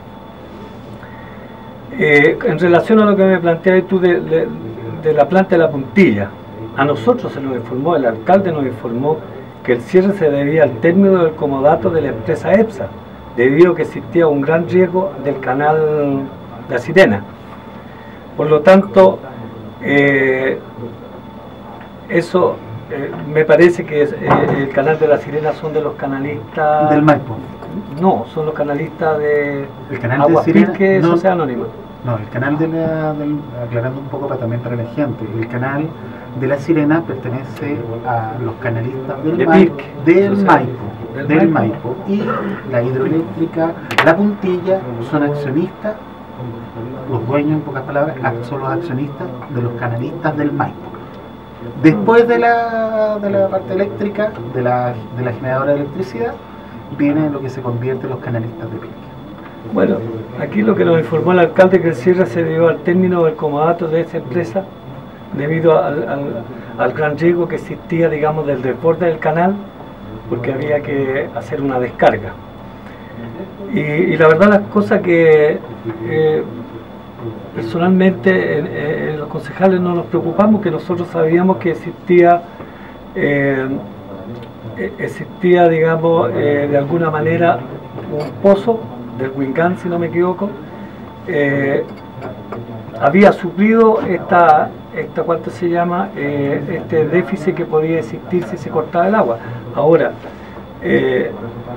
Eh, en relación a lo que me planteabas tú de, de, de la planta de La Puntilla, a nosotros se nos informó, el alcalde nos informó que el cierre se debía al término del comodato de la empresa EPSA, debido a que existía un gran riesgo del canal La Sirena. Por lo tanto, eh, eso eh, me parece que es, eh, el canal de La Sirena son de los canalistas... Del Maipo. No, son los canalistas de el canal Aguas de Sirena, Pirque, no, Sociedad Anónima. No, el canal de la... Del, aclarando un poco para, también para la gente, el canal de La Sirena pertenece a los canalistas del, de Maipo, Pirque, del, o sea, Maipo, del, del Maipo. Maipo. Y la hidroeléctrica, La Puntilla, son accionistas, los dueños en pocas palabras, son los accionistas de los canalistas del Maipo. Después de la, de la parte eléctrica, de la, de la generadora de electricidad, viene lo que se convierte en los canalistas de Pirque. Bueno, aquí lo que nos informó el alcalde que el cierre se dio al término del comodato de esa empresa debido al, al, al gran riesgo que existía, digamos, del desborde del canal, porque había que hacer una descarga. Y, y la verdad las cosas que eh, personalmente en, en los concejales no nos preocupamos, que nosotros sabíamos que existía eh, existía, digamos, eh, de alguna manera un pozo del Huingán, si no me equivoco, eh, había suplido esta, esta ¿cuánto se llama? Eh, este déficit que podía existir si se cortaba el agua. Ahora, eh,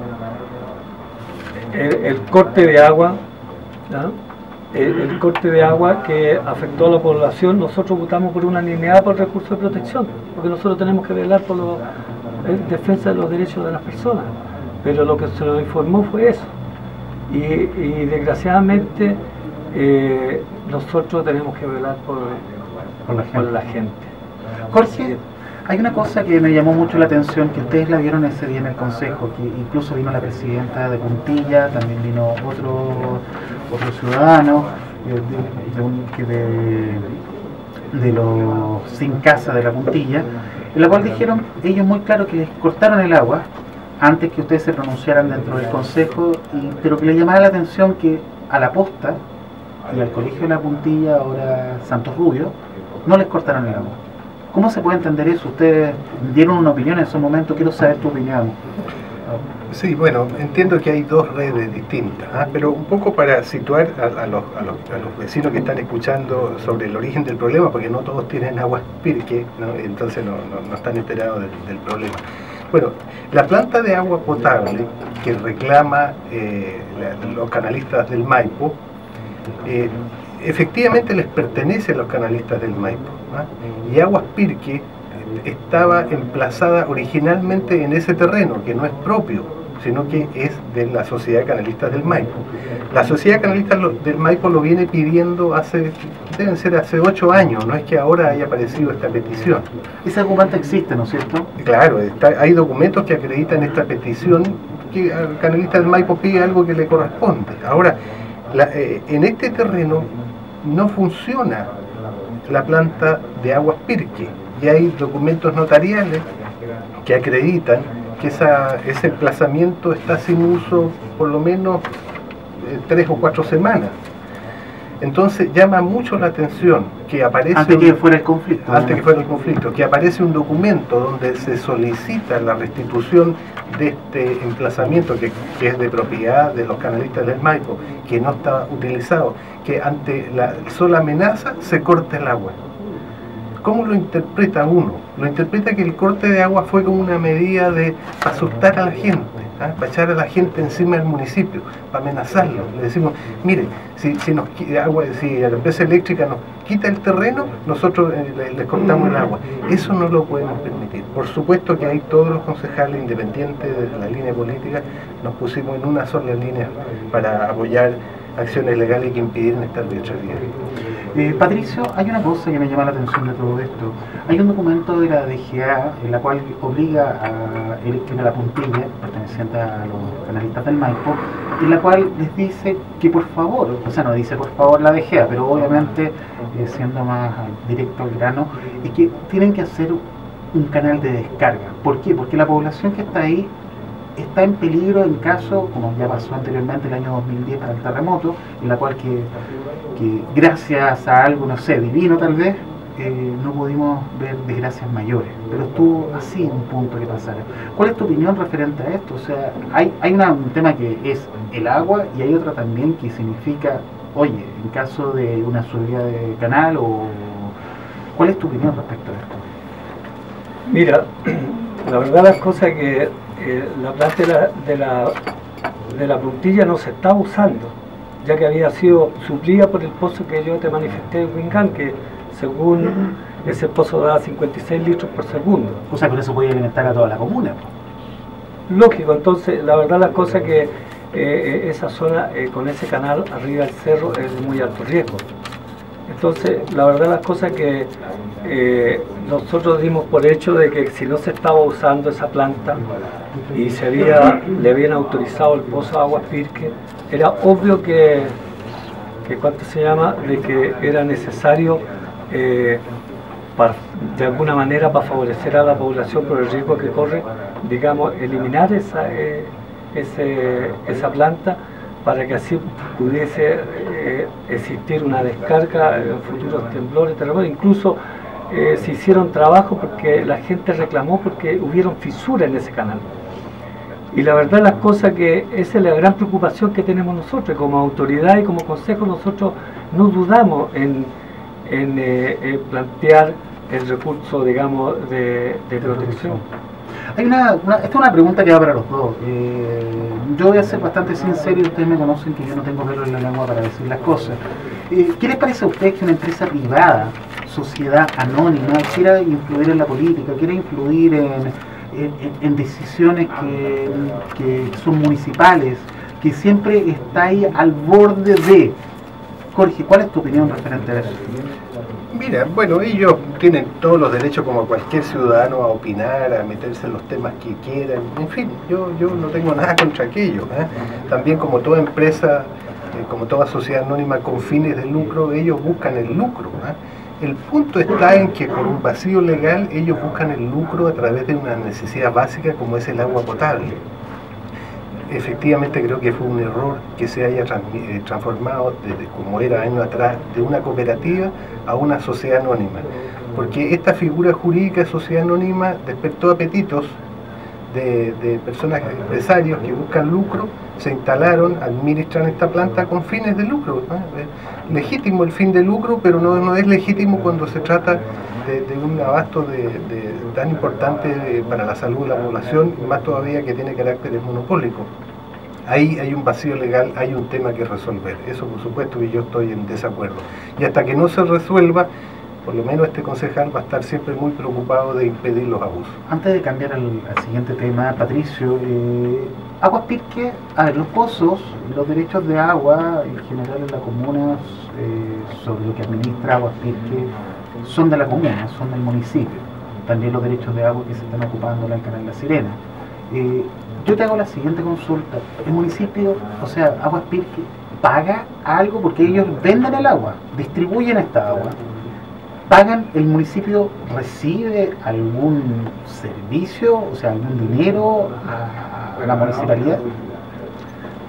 el, el corte de agua, ¿no? el, el corte de agua que afectó a la población, nosotros votamos por unanimidad por el recurso de protección, porque nosotros tenemos que velar por la defensa de los derechos de las personas, pero lo que se nos informó fue eso. Y, y desgraciadamente eh, nosotros tenemos que velar por, por, la, gente. por la gente. Jorge, hay una cosa que me llamó mucho la atención, que ustedes la vieron ese día en el consejo, que incluso vino la presidenta de Puntilla, también vino otro, otro ciudadano de, de, un, que de, de los sin casa de la Puntilla, en la cual dijeron ellos muy claro que les cortaron el agua antes que ustedes se pronunciaran dentro del consejo, y, pero que le llamara la atención que a la posta y al colegio de la Puntilla, ahora Santos Rubio, no les cortaron el agua. ¿Cómo se puede entender eso? Ustedes dieron una opinión en ese momento, quiero saber tu opinión. Sí, bueno, entiendo que hay dos redes distintas, ¿eh? Pero un poco para situar a, a, los, a, los, a los vecinos que están escuchando sobre el origen del problema, porque no todos tienen Aguas Pirque, ¿no? Entonces no, no, no están enterados del, del problema. Bueno, la planta de agua potable que reclama eh, la, los canalistas del Maipo, eh, efectivamente les pertenece a los canalistas del Maipo, ¿no? Y Aguas Pirque estaba emplazada originalmente en ese terreno, que no es propio, sino que es de la Sociedad de Canalistas del Maipo. La Sociedad de Canalistas del Maipo lo viene pidiendo hace, deben ser hace ocho años, no es que ahora haya aparecido esta petición. Ese documento existe, ¿no es cierto? Claro, está, hay documentos que acreditan esta petición, que al Canalista del Maipo pide algo que le corresponde. Ahora, la, eh, en este terreno no funciona la planta de Aguas Pirque, y hay documentos notariales que acreditan que esa, ese emplazamiento está sin uso por lo menos eh, tres o cuatro semanas. Entonces llama mucho la atención que aparece... Antes que fuera el conflicto. Antes que fuera el conflicto, que aparece un documento donde se solicita la restitución de este emplazamiento que, que es de propiedad de los canalistas del Maipo, que no está utilizado, que ante la sola amenaza se corta el agua. ¿Cómo lo interpreta uno? Lo interpreta que el corte de agua fue como una medida de para asustar a la gente, ¿eh? Para echar a la gente encima del municipio, para amenazarlo. Le decimos, mire, si, si, nos, agua, si la empresa eléctrica nos quita el terreno, nosotros eh, les, les cortamos el agua. Eso no lo podemos permitir. Por supuesto que ahí todos los concejales, independientes de la línea política, nos pusimos en una sola línea para apoyar acciones legales que impidieran esta arbitrariedad. Eh, Patricio, hay una cosa que me llama la atención de todo esto. Hay un documento de la D G A en la cual obliga a Electric a la Puntilla, perteneciente a los canalistas del Maipo, en la cual les dice que por favor, o sea, no dice por favor la D G A, pero obviamente, eh, siendo más directo al grano, es que tienen que hacer un canal de descarga. ¿Por qué? Porque la población que está ahí está en peligro en caso, como ya pasó anteriormente el año dos mil diez para el terremoto, en la cual que, que gracias a algo, no sé, divino tal vez, eh, no pudimos ver desgracias mayores, pero estuvo así en un punto que pasara. ¿Cuál es tu opinión referente a esto? O sea, hay, hay una, un tema que es el agua y hay otra también que significa, oye, en caso de una subida de canal, o ¿cuál es tu opinión respecto a esto? Mira, la verdad las cosas que Eh, la planta de la, de, la, de la Puntilla no se está usando, ya que había sido suplida por el pozo que yo te manifesté en Huingán, que según ese pozo da cincuenta y seis litros por segundo. O sea, con eso puede alimentar a toda la comuna. Lógico, entonces la verdad la cosa que eh, esa zona eh, con ese canal arriba del cerro es de muy alto riesgo. Entonces la verdad las cosas que eh, nosotros dimos por hecho de que si no se estaba usando esa planta y se había, le habían autorizado el pozo de Aguas Pirque, era obvio que, que ¿cuánto se llama? De que era necesario eh, para, de alguna manera para favorecer a la población por el riesgo que corre, digamos, eliminar esa, eh, ese, esa planta para que así pudiese eh, existir una descarga en futuros temblores, terremotos. Incluso eh, se hicieron trabajos porque la gente reclamó porque hubieron fisuras en ese canal. Y la verdad las cosas que esa es la gran preocupación que tenemos nosotros, como autoridad y como consejo nosotros no dudamos en, en, eh, en plantear el recurso, digamos, de, de protección. Hay una, una, esta es una pregunta que va para los dos. Eh, yo voy a ser bastante sincero y ustedes me conocen que yo no tengo pelo en la lengua para decir las cosas. Eh, ¿Qué les parece a ustedes que una empresa privada, sociedad anónima, quiera influir en la política, quiera influir en, en, en decisiones que, que son municipales, que siempre está ahí al borde de? Jorge, ¿cuál es tu opinión referente a eso? Mira, bueno, ellos tienen todos los derechos como cualquier ciudadano a opinar, a meterse en los temas que quieran, en fin, yo, yo no tengo nada contra aquello, ¿eh? También como toda empresa, eh, como toda sociedad anónima con fines de lucro, ellos buscan el lucro, ¿eh? El punto está en que por un vacío legal ellos buscan el lucro a través de una necesidad básica como es el agua potable. Efectivamente creo que fue un error que se haya transformado desde como era años atrás de una cooperativa a una sociedad anónima, porque esta figura jurídica de sociedad anónima despertó apetitos de, de personas, empresarios que buscan lucro, se instalaron, administran esta planta con fines de lucro, ¿no? Es legítimo el fin de lucro, pero no, no es legítimo cuando se trata de, de un abasto de, de, tan importante de, para la salud de la población, más todavía que tiene carácter monopólico. Ahí hay un vacío legal, hay un tema que resolver. Eso por supuesto que yo estoy en desacuerdo. Y hasta que no se resuelva, por lo menos este concejal va a estar siempre muy preocupado de impedir los abusos. Antes de cambiar al, al siguiente tema, Patricio, eh, Aguas Pirque, a ver, los pozos, los derechos de agua en general en la comuna, eh, sobre lo que administra Aguas Pirque, son de la comuna, son del municipio. También los derechos de agua que se están ocupando en el canal La Sirena. Eh, yo te hago la siguiente consulta. El municipio, o sea, Aguas Pirque, ¿paga algo? Porque ellos venden el agua, distribuyen esta agua. ¿Pagan? ¿El municipio recibe algún servicio, o sea, algún dinero a, a la municipalidad?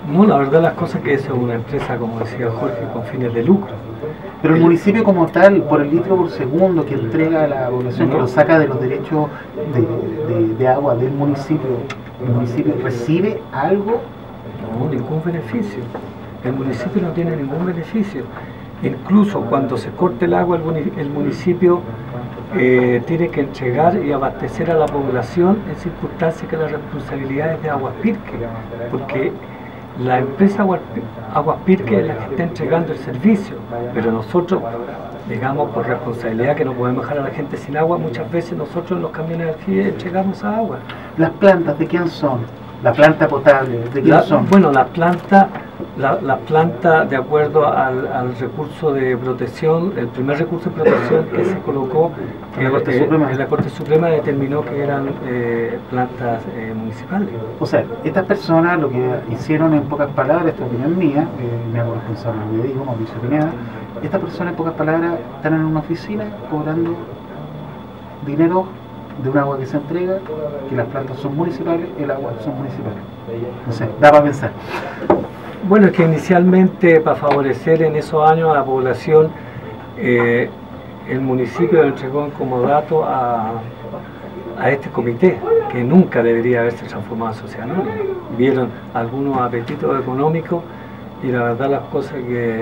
No, la verdad las cosas que eso es una empresa, como decía Jorge, con fines de lucro. Pero el municipio como tal, por el litro por segundo que entrega a la población, que lo saca de los derechos de, de, de agua del municipio, ¿el municipio recibe algo? No, ningún beneficio. El municipio no tiene ningún beneficio. Incluso cuando se corte el agua, el municipio eh, tiene que entregar y abastecer a la población en circunstancias que la responsabilidad es de Aguas Pirque, porque la empresa Aguas Pirque es la que está entregando el servicio, pero nosotros, digamos, por responsabilidad que no podemos dejar a la gente sin agua, muchas veces nosotros en los camiones de aljibe entregamos esa agua. ¿Las plantas de quién son? ¿La planta potable de quién la, son? Bueno, la planta, la, la planta de acuerdo al, al recurso de protección, el primer recurso de protección que se colocó en la Corte eh, Suprema, en la Corte Suprema determinó que eran eh, plantas eh, municipales. O sea, estas personas lo que hicieron en pocas palabras, esta opinión mía, eh, me hago responsable de lo que digo, Mauricio Pineda, estas personas en pocas palabras están en una oficina cobrando dinero de un agua que se entrega, que las plantas son municipales, el agua son municipales. No sé, da para pensar. Bueno, es que inicialmente para favorecer en esos años a la población, eh, el municipio entregó como dato a, a este comité, que nunca debería haberse transformado en sociedad anónima. Vieron algunos apetitos económicos y la verdad las cosas que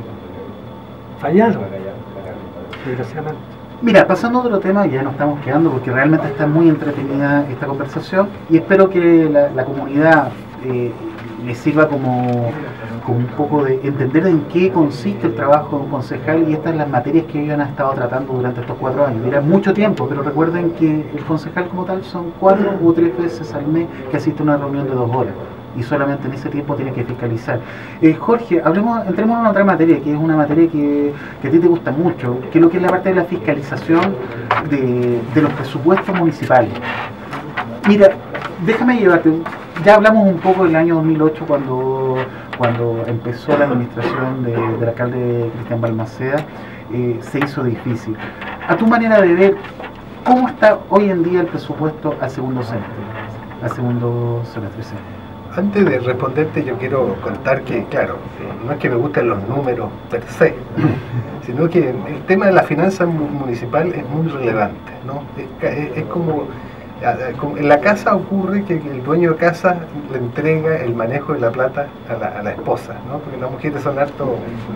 fallaron, desgraciadamente. Mira, pasando a otro tema, ya nos estamos quedando porque realmente está muy entretenida esta conversación y espero que la, la comunidad eh, le sirva como, como un poco de entender en qué consiste el trabajo de un concejal y estas las materias que ellos han estado tratando durante estos cuatro años. Mira, mucho tiempo, pero recuerden que el concejal como tal son cuatro o tres veces al mes que asiste a una reunión de dos horas. Y solamente en ese tiempo tiene que fiscalizar. Eh, Jorge, hablemos, entremos en otra materia, que es una materia que, que a ti te gusta mucho, que es lo que es la parte de la fiscalización de, de los presupuestos municipales. Mira, déjame llevarte, ya hablamos un poco del año dos mil ocho cuando, cuando empezó la administración de, del alcalde Cristian Balmaceda, eh, se hizo difícil. A tu manera de ver, ¿cómo está hoy en día el presupuesto al segundo semestre? Al segundo semestre, sí. Antes de responderte, yo quiero contar que, claro, no es que me gusten los números per se, sino que el tema de la finanza municipal es muy relevante, ¿no? Es, es, es como, en la casa ocurre que el dueño de casa le entrega el manejo de la plata a la, a la esposa, ¿no? Porque las mujeres son harto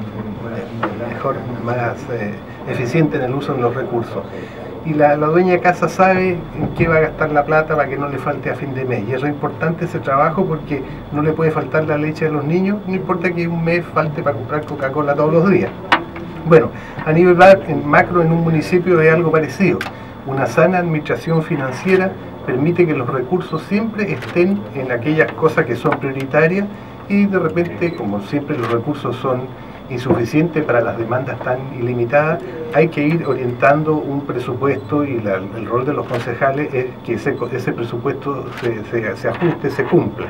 mejor, más eh, eficientes en el uso de los recursos. Y la, la dueña de casa sabe en qué va a gastar la plata para que no le falte a fin de mes. Y es re importante ese trabajo porque no le puede faltar la leche a los niños, no importa que un mes falte para comprar Coca-Cola todos los días. Bueno, a nivel en macro en un municipio es algo parecido. Una sana administración financiera permite que los recursos siempre estén en aquellas cosas que son prioritarias y de repente, como siempre los recursos son insuficiente para las demandas tan ilimitadas, hay que ir orientando un presupuesto y la, el rol de los concejales es que ese, ese presupuesto se, se, se ajuste, se cumpla.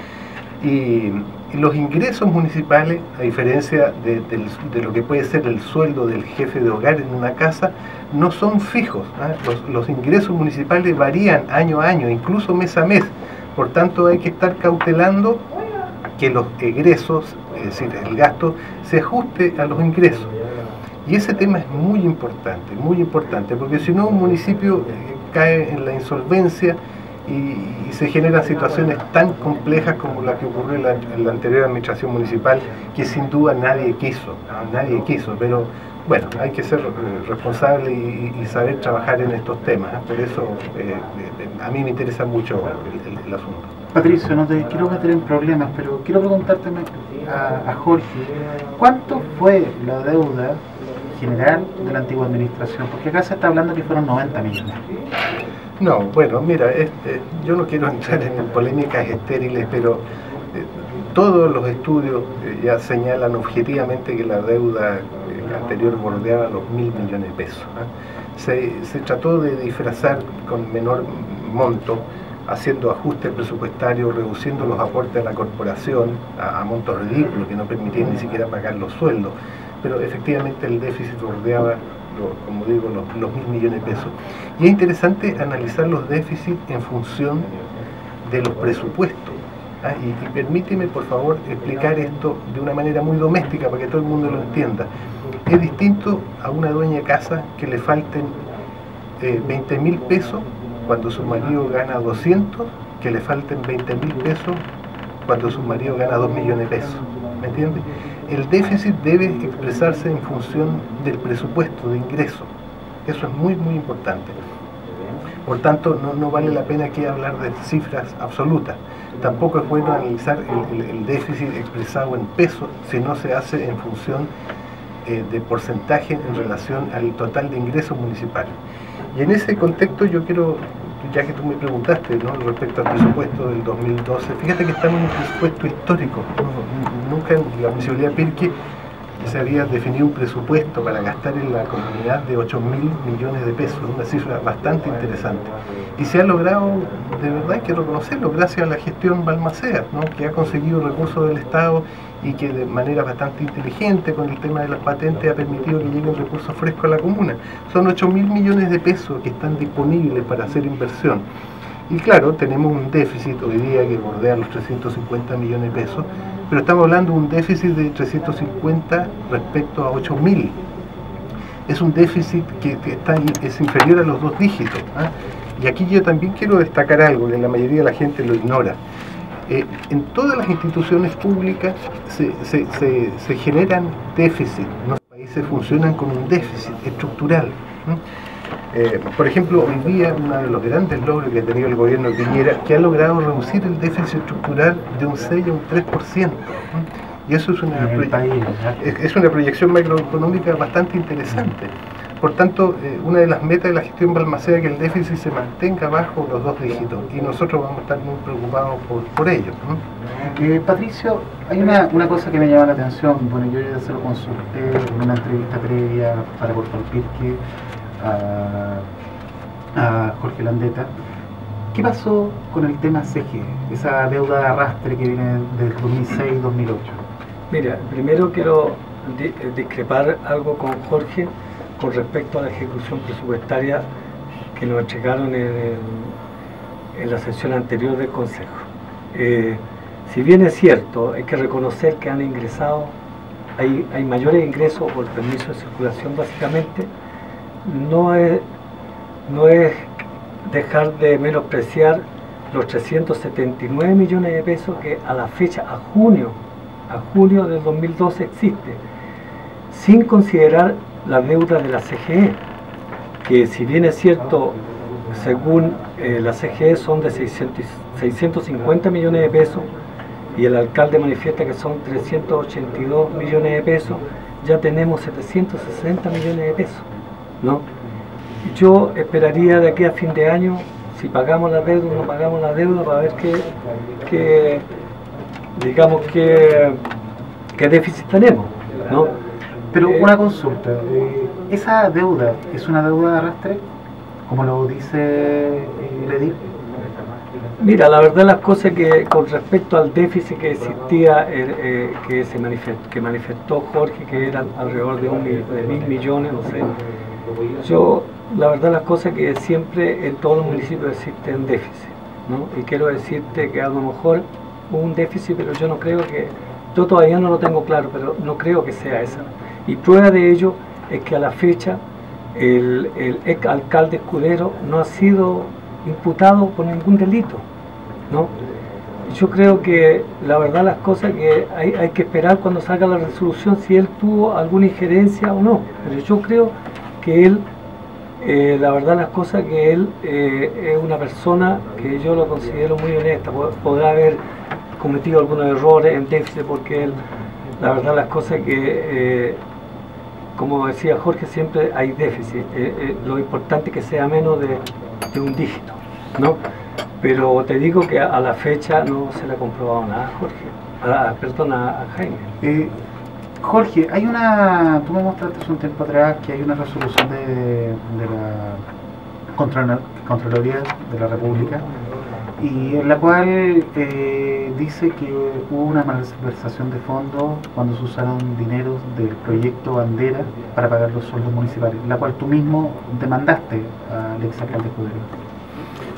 Y, y los ingresos municipales, a diferencia de, de, de lo que puede ser el sueldo del jefe de hogar en una casa, no son fijos, ¿eh? los, los ingresos municipales varían año a año, incluso mes a mes, por tanto hay que estar cautelando que los egresos, es decir, el gasto, se ajuste a los ingresos. Y ese tema es muy importante, muy importante, porque si no un municipio eh, cae en la insolvencia y, y se generan situaciones tan complejas como la que ocurrió en la, en la anterior administración municipal, que sin duda nadie quiso, ¿no? Nadie quiso, pero bueno, hay que ser eh, responsable y, y saber trabajar en estos temas, ¿eh? Por eso eh, eh, a mí me interesa mucho el, el, el asunto. Patricio, no te quiero meter en problemas, pero quiero preguntarte a, a Jorge, ¿cuánto fue la deuda general de la antigua administración? Porque acá se está hablando que fueron noventa millones. No, bueno, mira, este, yo no quiero entrar en polémicas estériles, pero eh, todos los estudios eh, ya señalan objetivamente que la deuda eh, anterior bordeaba los mil millones de pesos, ¿eh? Se, se trató de disfrazar con menor monto, haciendo ajustes presupuestarios, reduciendo los aportes a la corporación a, a montos ridículos que no permitían ni siquiera pagar los sueldos, pero efectivamente el déficit bordeaba, lo, como digo, los, los mil millones de pesos. Y es interesante analizar los déficits en función de los presupuestos. Ah, y, y permíteme, por favor, explicar esto de una manera muy doméstica para que todo el mundo lo entienda. Es distinto a una dueña de casa que le falten eh, veinte mil pesos cuando su marido gana doscientos, que le falten veinte mil pesos cuando su marido gana dos millones de pesos. ¿Me entiende? El déficit debe expresarse en función del presupuesto de ingreso. Eso es muy, muy importante. Por tanto, no, no vale la pena aquí hablar de cifras absolutas. Tampoco es bueno analizar el, el, el déficit expresado en pesos si no se hace en función eh, de porcentaje en relación al total de ingresos municipales. Y en ese contexto yo quiero, ya que tú me preguntaste, ¿no?, respecto al presupuesto del dos mil doce, fíjate que estamos en un presupuesto histórico. Nunca en la municipalidad de Pirque se había definido un presupuesto para gastar en la comunidad de ocho mil millones de pesos, una cifra bastante interesante. Y se ha logrado, de verdad hay que reconocerlo, gracias a la gestión Balmaceda, ¿no?, que ha conseguido recursos del Estado y que de manera bastante inteligente con el tema de las patentes ha permitido que lleguen recursos frescos a la comuna. Son ocho mil millones de pesos que están disponibles para hacer inversión. Y claro, tenemos un déficit hoy día que bordea los trescientos cincuenta millones de pesos, pero estamos hablando de un déficit de trescientos cincuenta respecto a ocho mil. Es un déficit que, que está, es inferior a los dos dígitos. ¿eh? Y aquí yo también quiero destacar algo que la mayoría de la gente lo ignora. Eh, en todas las instituciones públicas se, se, se, se generan déficits. Los países funcionan con un déficit estructural. ¿eh? Eh, por ejemplo, hoy día uno de los grandes logros que ha tenido el gobierno de Piñera, que ha logrado reducir el déficit estructural de un seis a un tres por ciento. ¿eh? Y eso es una, es, es una proyección macroeconómica bastante interesante. Por tanto, eh, una de las metas de la gestión Balmaceda es que el déficit se mantenga bajo los dos dígitos, y nosotros vamos a estar muy preocupados por, por ello. ¿no? Eh, Patricio, hay una, una cosa que me llama la atención. Bueno, yo ya se lo consulté en una entrevista previa para Portal Pirque a, a Jorge Landeta. ¿Qué pasó con el tema C G E, esa deuda de arrastre que viene del dos mil seis dos mil ocho? Mira, primero quiero di discrepar algo con Jorge con respecto a la ejecución presupuestaria que nos entregaron en, el, en la sesión anterior del Consejo. Eh, si bien es cierto, hay que reconocer que han ingresado, hay, hay mayores ingresos por permiso de circulación básicamente, no es, no es dejar de menospreciar los trescientos setenta y nueve millones de pesos que a la fecha, a junio, a junio del dos mil doce existe, sin considerar la deuda de la C G E, que si bien es cierto, según eh, la C G E son de seiscientos cincuenta millones de pesos, y el alcalde manifiesta que son trescientos ochenta y dos millones de pesos, ya tenemos setecientos sesenta millones de pesos, ¿no? Yo esperaría de aquí a fin de año, si pagamos la deuda o no pagamos la deuda, para ver qué, qué digamos, qué, qué déficit tenemos, ¿no? Pero eh, una consulta, eh, ¿esa deuda es una deuda de arrastre, como lo dice el edil? Mira, la verdad las cosas que con respecto al déficit que existía, eh, eh, que se manifestó, que manifestó Jorge, que eran alrededor de, un, de mil millones, no sé, yo, la verdad las cosas que siempre en todos los municipios existen déficit, ¿no? Y quiero decirte que a lo mejor hubo un déficit, pero yo no creo que, yo todavía no lo tengo claro, pero no creo que sea esa. Y prueba de ello es que a la fecha el, el ex alcalde Escudero no ha sido imputado por ningún delito, ¿no? Yo creo que la verdad las cosas que hay, hay que esperar cuando salga la resolución si él tuvo alguna injerencia o no, pero yo creo que él, eh, la verdad las cosas que él eh, es una persona que yo lo considero muy honesta, podrá haber cometido algunos errores en déficit porque él, la verdad las cosas que, eh, como decía Jorge, siempre hay déficit, eh, eh, lo importante es que sea menos de, de un dígito, ¿no? Pero te digo que a, a la fecha no se le ha comprobado nada a Jorge, a, a, perdón, a, a Jaime. Eh, Jorge, hay una, tú me mostraste hace un tiempo atrás que hay una resolución de, de la Contraloría de la República, y en la cual eh, dice que hubo una malversación de fondos cuando se usaron dineros del proyecto Bandera para pagar los sueldos municipales, la cual tú mismo demandaste al ex alcalde Escudero.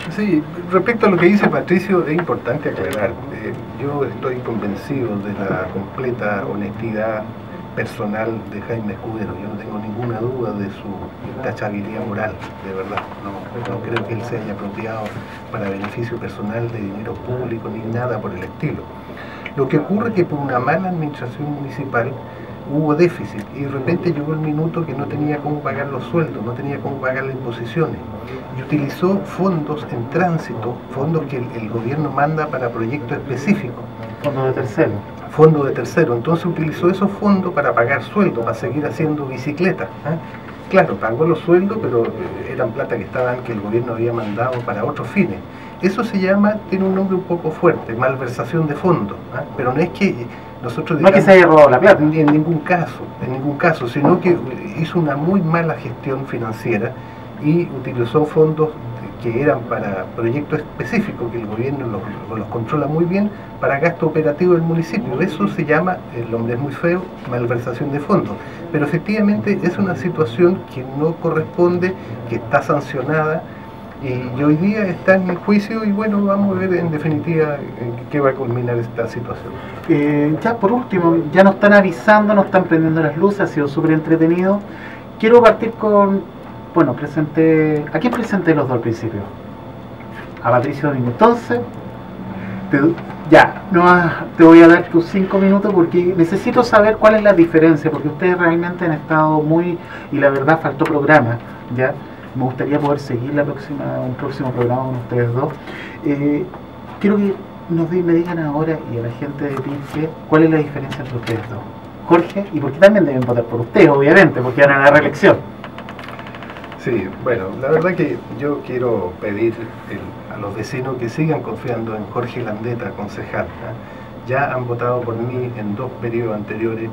Sí, respecto a lo que dice Patricio, es importante aclarar. Eh, yo estoy convencido de la completa honestidad personal de Jaime Escudero. Yo no tengo ninguna duda de su intachabilidad moral, de verdad. No, no creo que él se haya apropiado para beneficio personal de dinero público ni nada por el estilo. Lo que ocurre es que por una mala administración municipal hubo déficit y de repente llegó el minuto que no tenía cómo pagar los sueldos, no tenía cómo pagar las imposiciones y utilizó fondos en tránsito, fondos que el, el gobierno manda para proyectos específicos. Fondo de tercero. Fondo de tercero, entonces utilizó esos fondos para pagar sueldos, para seguir haciendo bicicletas. ¿eh? Claro, pagó los sueldos, pero eran plata que estaban, que el gobierno había mandado para otros fines. Eso se llama, tiene un nombre un poco fuerte, malversación de fondos, ¿eh? Pero no es que nosotros digamos, no es que se haya robado la plata. En ningún caso, en ningún caso, sino que hizo una muy mala gestión financiera y utilizó fondos que eran para proyectos específicos, que el gobierno los, los controla muy bien, para gasto operativo del municipio. Eso se llama, el nombre es muy feo, malversación de fondos. Pero efectivamente es una situación que no corresponde, que está sancionada, y hoy día está en juicio y bueno, vamos a ver en definitiva en qué va a culminar esta situación. Eh, ya por último, ya nos están avisando, nos están prendiendo las luces, ha sido súper entretenido. Quiero partir con, bueno, presenté, ¿a quién presenté los dos al principio? A Patricio Domingo. Entonces, te, ya, no, te voy a dar tus cinco minutos porque necesito saber cuál es la diferencia, porque ustedes realmente han estado muy, y la verdad faltó programa, ya. Me gustaría poder seguir la próxima, un próximo programa con ustedes dos. Eh, quiero que nos me digan ahora y a la gente de Pirque cuál es la diferencia entre ustedes dos. Jorge, y porque también deben votar por ustedes, obviamente, porque van a la reelección. Sí, bueno, la verdad que yo quiero pedir el, a los vecinos que sigan confiando en Jorge Landeta, concejal. ¿eh? Ya han votado por mí en dos periodos anteriores.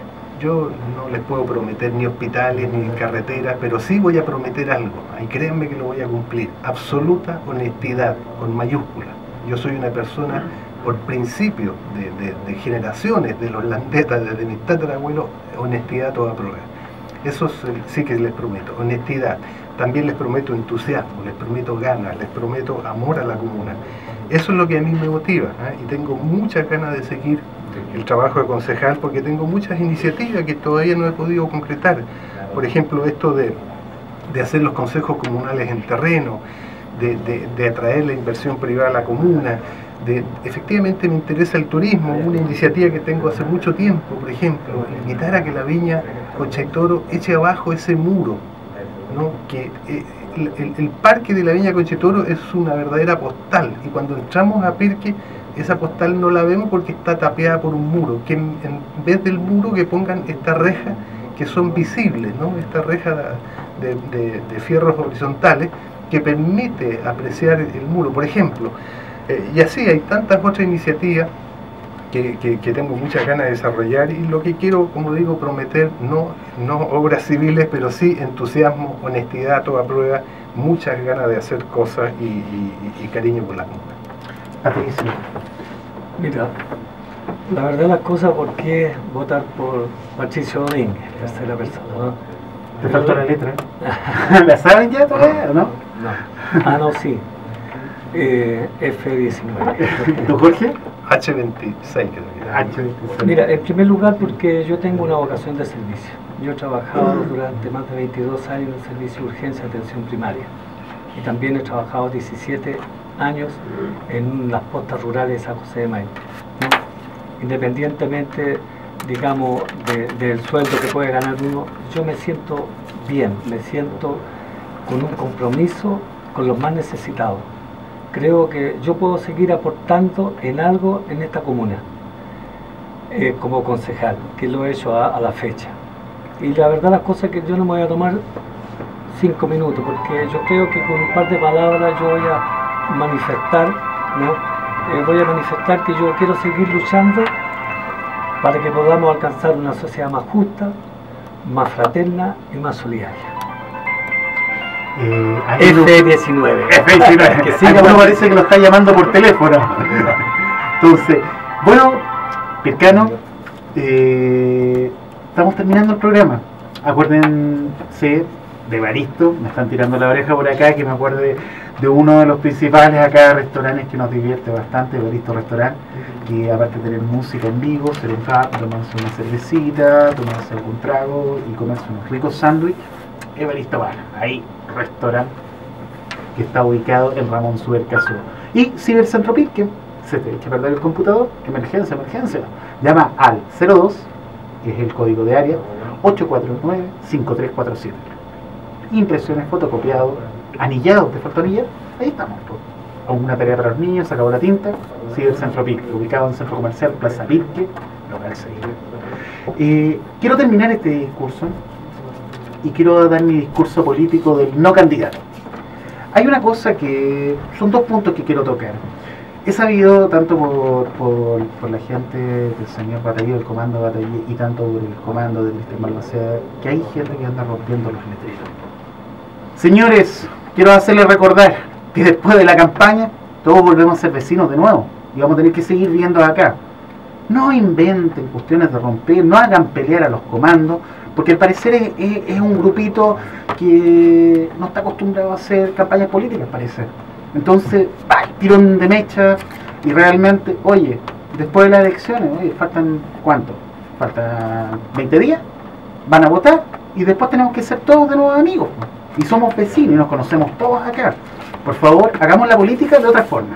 Yo no les puedo prometer ni hospitales ni carreteras, pero sí voy a prometer algo, y créanme que lo voy a cumplir. Absoluta honestidad, con mayúsculas. Yo soy una persona, por principio de, de, de generaciones de los Landetas, desde mis tatarabuelos, honestidad a toda prueba. Eso sí que les prometo, honestidad. También les prometo entusiasmo, les prometo ganas, les prometo amor a la comuna. Eso es lo que a mí me motiva, ¿eh? Y tengo muchas ganas de seguir el trabajo de concejal porque tengo muchas iniciativas que todavía no he podido concretar. Por ejemplo, esto de, de hacer los consejos comunales en terreno, de, de, de atraer la inversión privada a la comuna. De, efectivamente me interesa el turismo, una iniciativa que tengo hace mucho tiempo, por ejemplo, invitar a que la Viña Concha y Toro eche abajo ese muro, ¿no? Que eh, el, el, el parque de la Viña Concha y Toro es una verdadera postal, y cuando entramos a Pirque esa postal no la vemos porque está tapiada por un muro, que en, en vez del muro que pongan estas rejas que son visibles, ¿no? Esta reja de, de, de fierros horizontales que permite apreciar el muro, por ejemplo. Eh, y así hay tantas otras iniciativas que, que, que tengo muchas ganas de desarrollar, y lo que quiero, como digo, prometer, no, no obras civiles, pero sí entusiasmo, honestidad a toda prueba, muchas ganas de hacer cosas y, y, y cariño por la comuna. Patricio. Mira, la verdad las cosas, ¿por qué votar por Patricio Domínguez? Esa es la persona, ¿no? Te faltó la letra, ¿eh? ¿La saben ya todavía o no? No. Ah, no, sí. Eh, F diecinueve. ¿Tú, Jorge? H veintiséis, creo que era. H veintiséis. Mira, en primer lugar porque yo tengo una vocación de servicio. Yo he trabajado durante más de veintidós años en el servicio de urgencia y atención primaria. Y también he trabajado diecisiete años en las postas rurales de San José de Maite, ¿no? Independientemente, digamos, de, del sueldo que puede ganar uno, yo me siento bien, me siento con un compromiso con los más necesitados. Creo que yo puedo seguir aportando en algo en esta comuna, eh, como concejal, que lo he hecho a, a la fecha. Y la verdad las cosas que yo no me voy a tomar cinco minutos, porque yo creo que con un par de palabras yo voy a manifestar, ¿no? Eh, voy a manifestar que yo quiero seguir luchando para que podamos alcanzar una sociedad más justa, más fraterna y más solidaria. Eh, F diecinueve. F diecinueve. Que siga, bueno, parece que lo está llamando por teléfono. Entonces, bueno, Pircano, eh, estamos terminando el programa. Acuérdense de Evaristo, me están tirando la oreja por acá, que me acuerde de uno de los principales acá restaurantes que nos divierte bastante, Evaristo Restaurant, que aparte de tener música en vivo, se va a tomarse una cervecita, tomarse algún trago y comerse unos ricos sándwiches. Evaristo Bar, ahí, restaurante, que está ubicado en Ramón Suercaso. Y Cibercentro Pirque, se te echa a perder el computador, emergencia, emergencia, llama al cero dos, que es el código de área, ocho cuatro nueve, cinco tres cuatro siete. Impresiones, fotocopiados, anillados, ¿te faltó anillar? Ahí estamos, pues. Una tarea para los niños, se acabó la tinta. Cibercentro Pirque, ubicado en el Centro Comercial Plaza Pirque, local seis. Eh, quiero terminar este discurso y quiero dar mi discurso político del no candidato. Hay una cosa que, son dos puntos que quiero tocar. He sabido tanto por, por, por la gente del señor Bataller, del comando Bataller, y tanto por el comando de Cristian Balmaceda, que hay gente que anda rompiendo los letreros. Señores, quiero hacerles recordar que después de la campaña todos volvemos a ser vecinos de nuevo y vamos a tener que seguir viviendo acá. No inventen cuestiones de romper, no hagan pelear a los comandos, porque al parecer es, es, es un grupito que no está acostumbrado a hacer campañas políticas, parece. Entonces, ¡ay! Tirón de mecha, y realmente, oye, después de las elecciones, oye, faltan ¿cuánto? Faltan veinte días, van a votar y después tenemos que ser todos de nuevo amigos, y somos vecinos y nos conocemos todos acá. Por favor, hagamos la política de otra forma.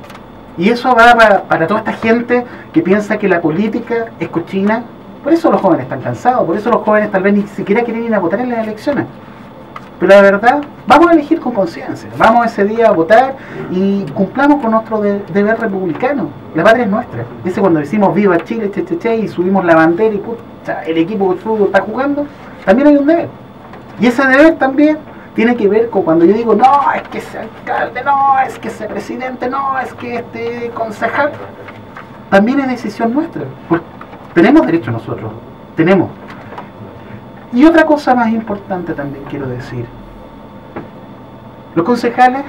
Y eso va para, para toda esta gente que piensa que la política es cochina. Por eso los jóvenes están cansados, por eso los jóvenes tal vez ni siquiera quieren ir a votar en las elecciones. Pero la verdad, vamos a elegir con conciencia, vamos ese día a votar y cumplamos con nuestro de, deber republicano. La patria es nuestra. Ese cuando decimos viva Chile, che, che, che, y subimos la bandera y pucha, el equipo de fútbol está jugando, también hay un deber. Y ese deber también tiene que ver con cuando yo digo, no, es que sea alcalde, no, es que sea presidente, no, es que este concejal. También es decisión nuestra, porque tenemos derecho nosotros, tenemos. Y otra cosa más importante también quiero decir. Los concejales,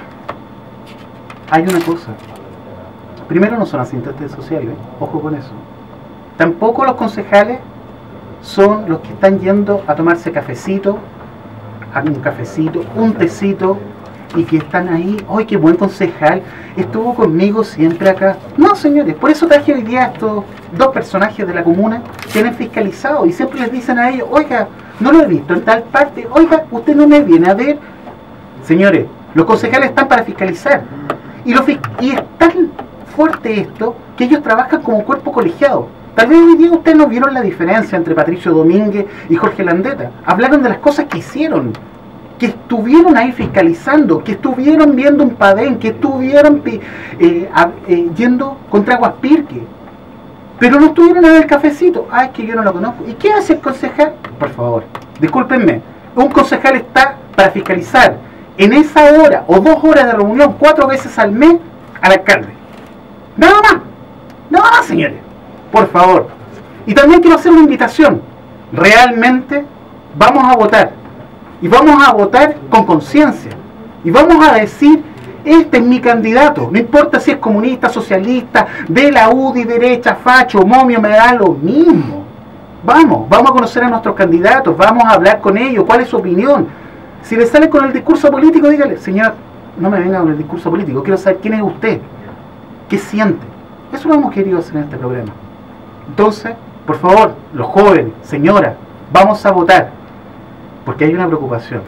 hay una cosa. Primero, no son asistentes sociales, ojo con eso. Tampoco los concejales son los que están yendo a tomarse cafecito, a un cafecito, un tecito, y que están ahí, ¡ay, qué buen concejal! Estuvo conmigo siempre acá. No, señores, por eso traje hoy día a estos dos personajes de la comuna que han fiscalizado y siempre les dicen a ellos, oiga, no lo he visto en tal parte, oiga, usted no me viene a ver. Señores, los concejales están para fiscalizar. Y, lo, y es tan fuerte esto que ellos trabajan como cuerpo colegiado. Tal vez hoy día ustedes no vieron la diferencia entre Patricio Domínguez y Jorge Landeta. Hablaron de las cosas que hicieron, que estuvieron ahí fiscalizando, que estuvieron viendo un padén, que estuvieron eh, a, eh, yendo contra Aguas Pirque. Pero no estuvieron en el cafecito. Ah, es que yo no lo conozco. ¿Y qué hace el concejal? Por favor, discúlpenme. Un concejal está para fiscalizar en esa hora o dos horas de reunión cuatro veces al mes al alcalde. Nada más. Nada más, señores. Por favor. Y también quiero hacer una invitación. Realmente vamos a votar. Y vamos a votar con conciencia. Y vamos a decir, este es mi candidato. No importa si es comunista, socialista, de la U D I, derecha, facho, momio, me da lo mismo. Vamos, vamos a conocer a nuestros candidatos, vamos a hablar con ellos, cuál es su opinión. Si le sale con el discurso político, dígale, señor, no me venga con el discurso político, quiero saber quién es usted, qué siente. Eso lo hemos querido hacer en este programa. Entonces, por favor, los jóvenes, señora, vamos a votar, porque hay una preocupación.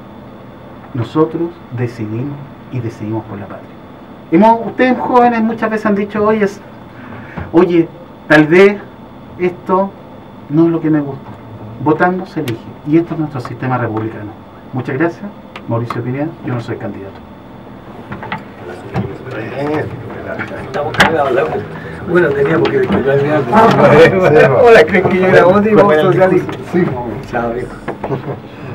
Nosotros decidimos y decidimos por la patria. Hemos, ustedes jóvenes muchas veces han dicho, oye, oye, tal vez esto no es lo que me gusta. Votando se elige, y esto es nuestro sistema republicano. Muchas gracias, Mauricio Pineda, yo no soy candidato. Estamos cargados, ¿no? Bueno, teníamos que disculpar. Hola, ¿creen que yo era último socialista? Sí. Chao, viejo.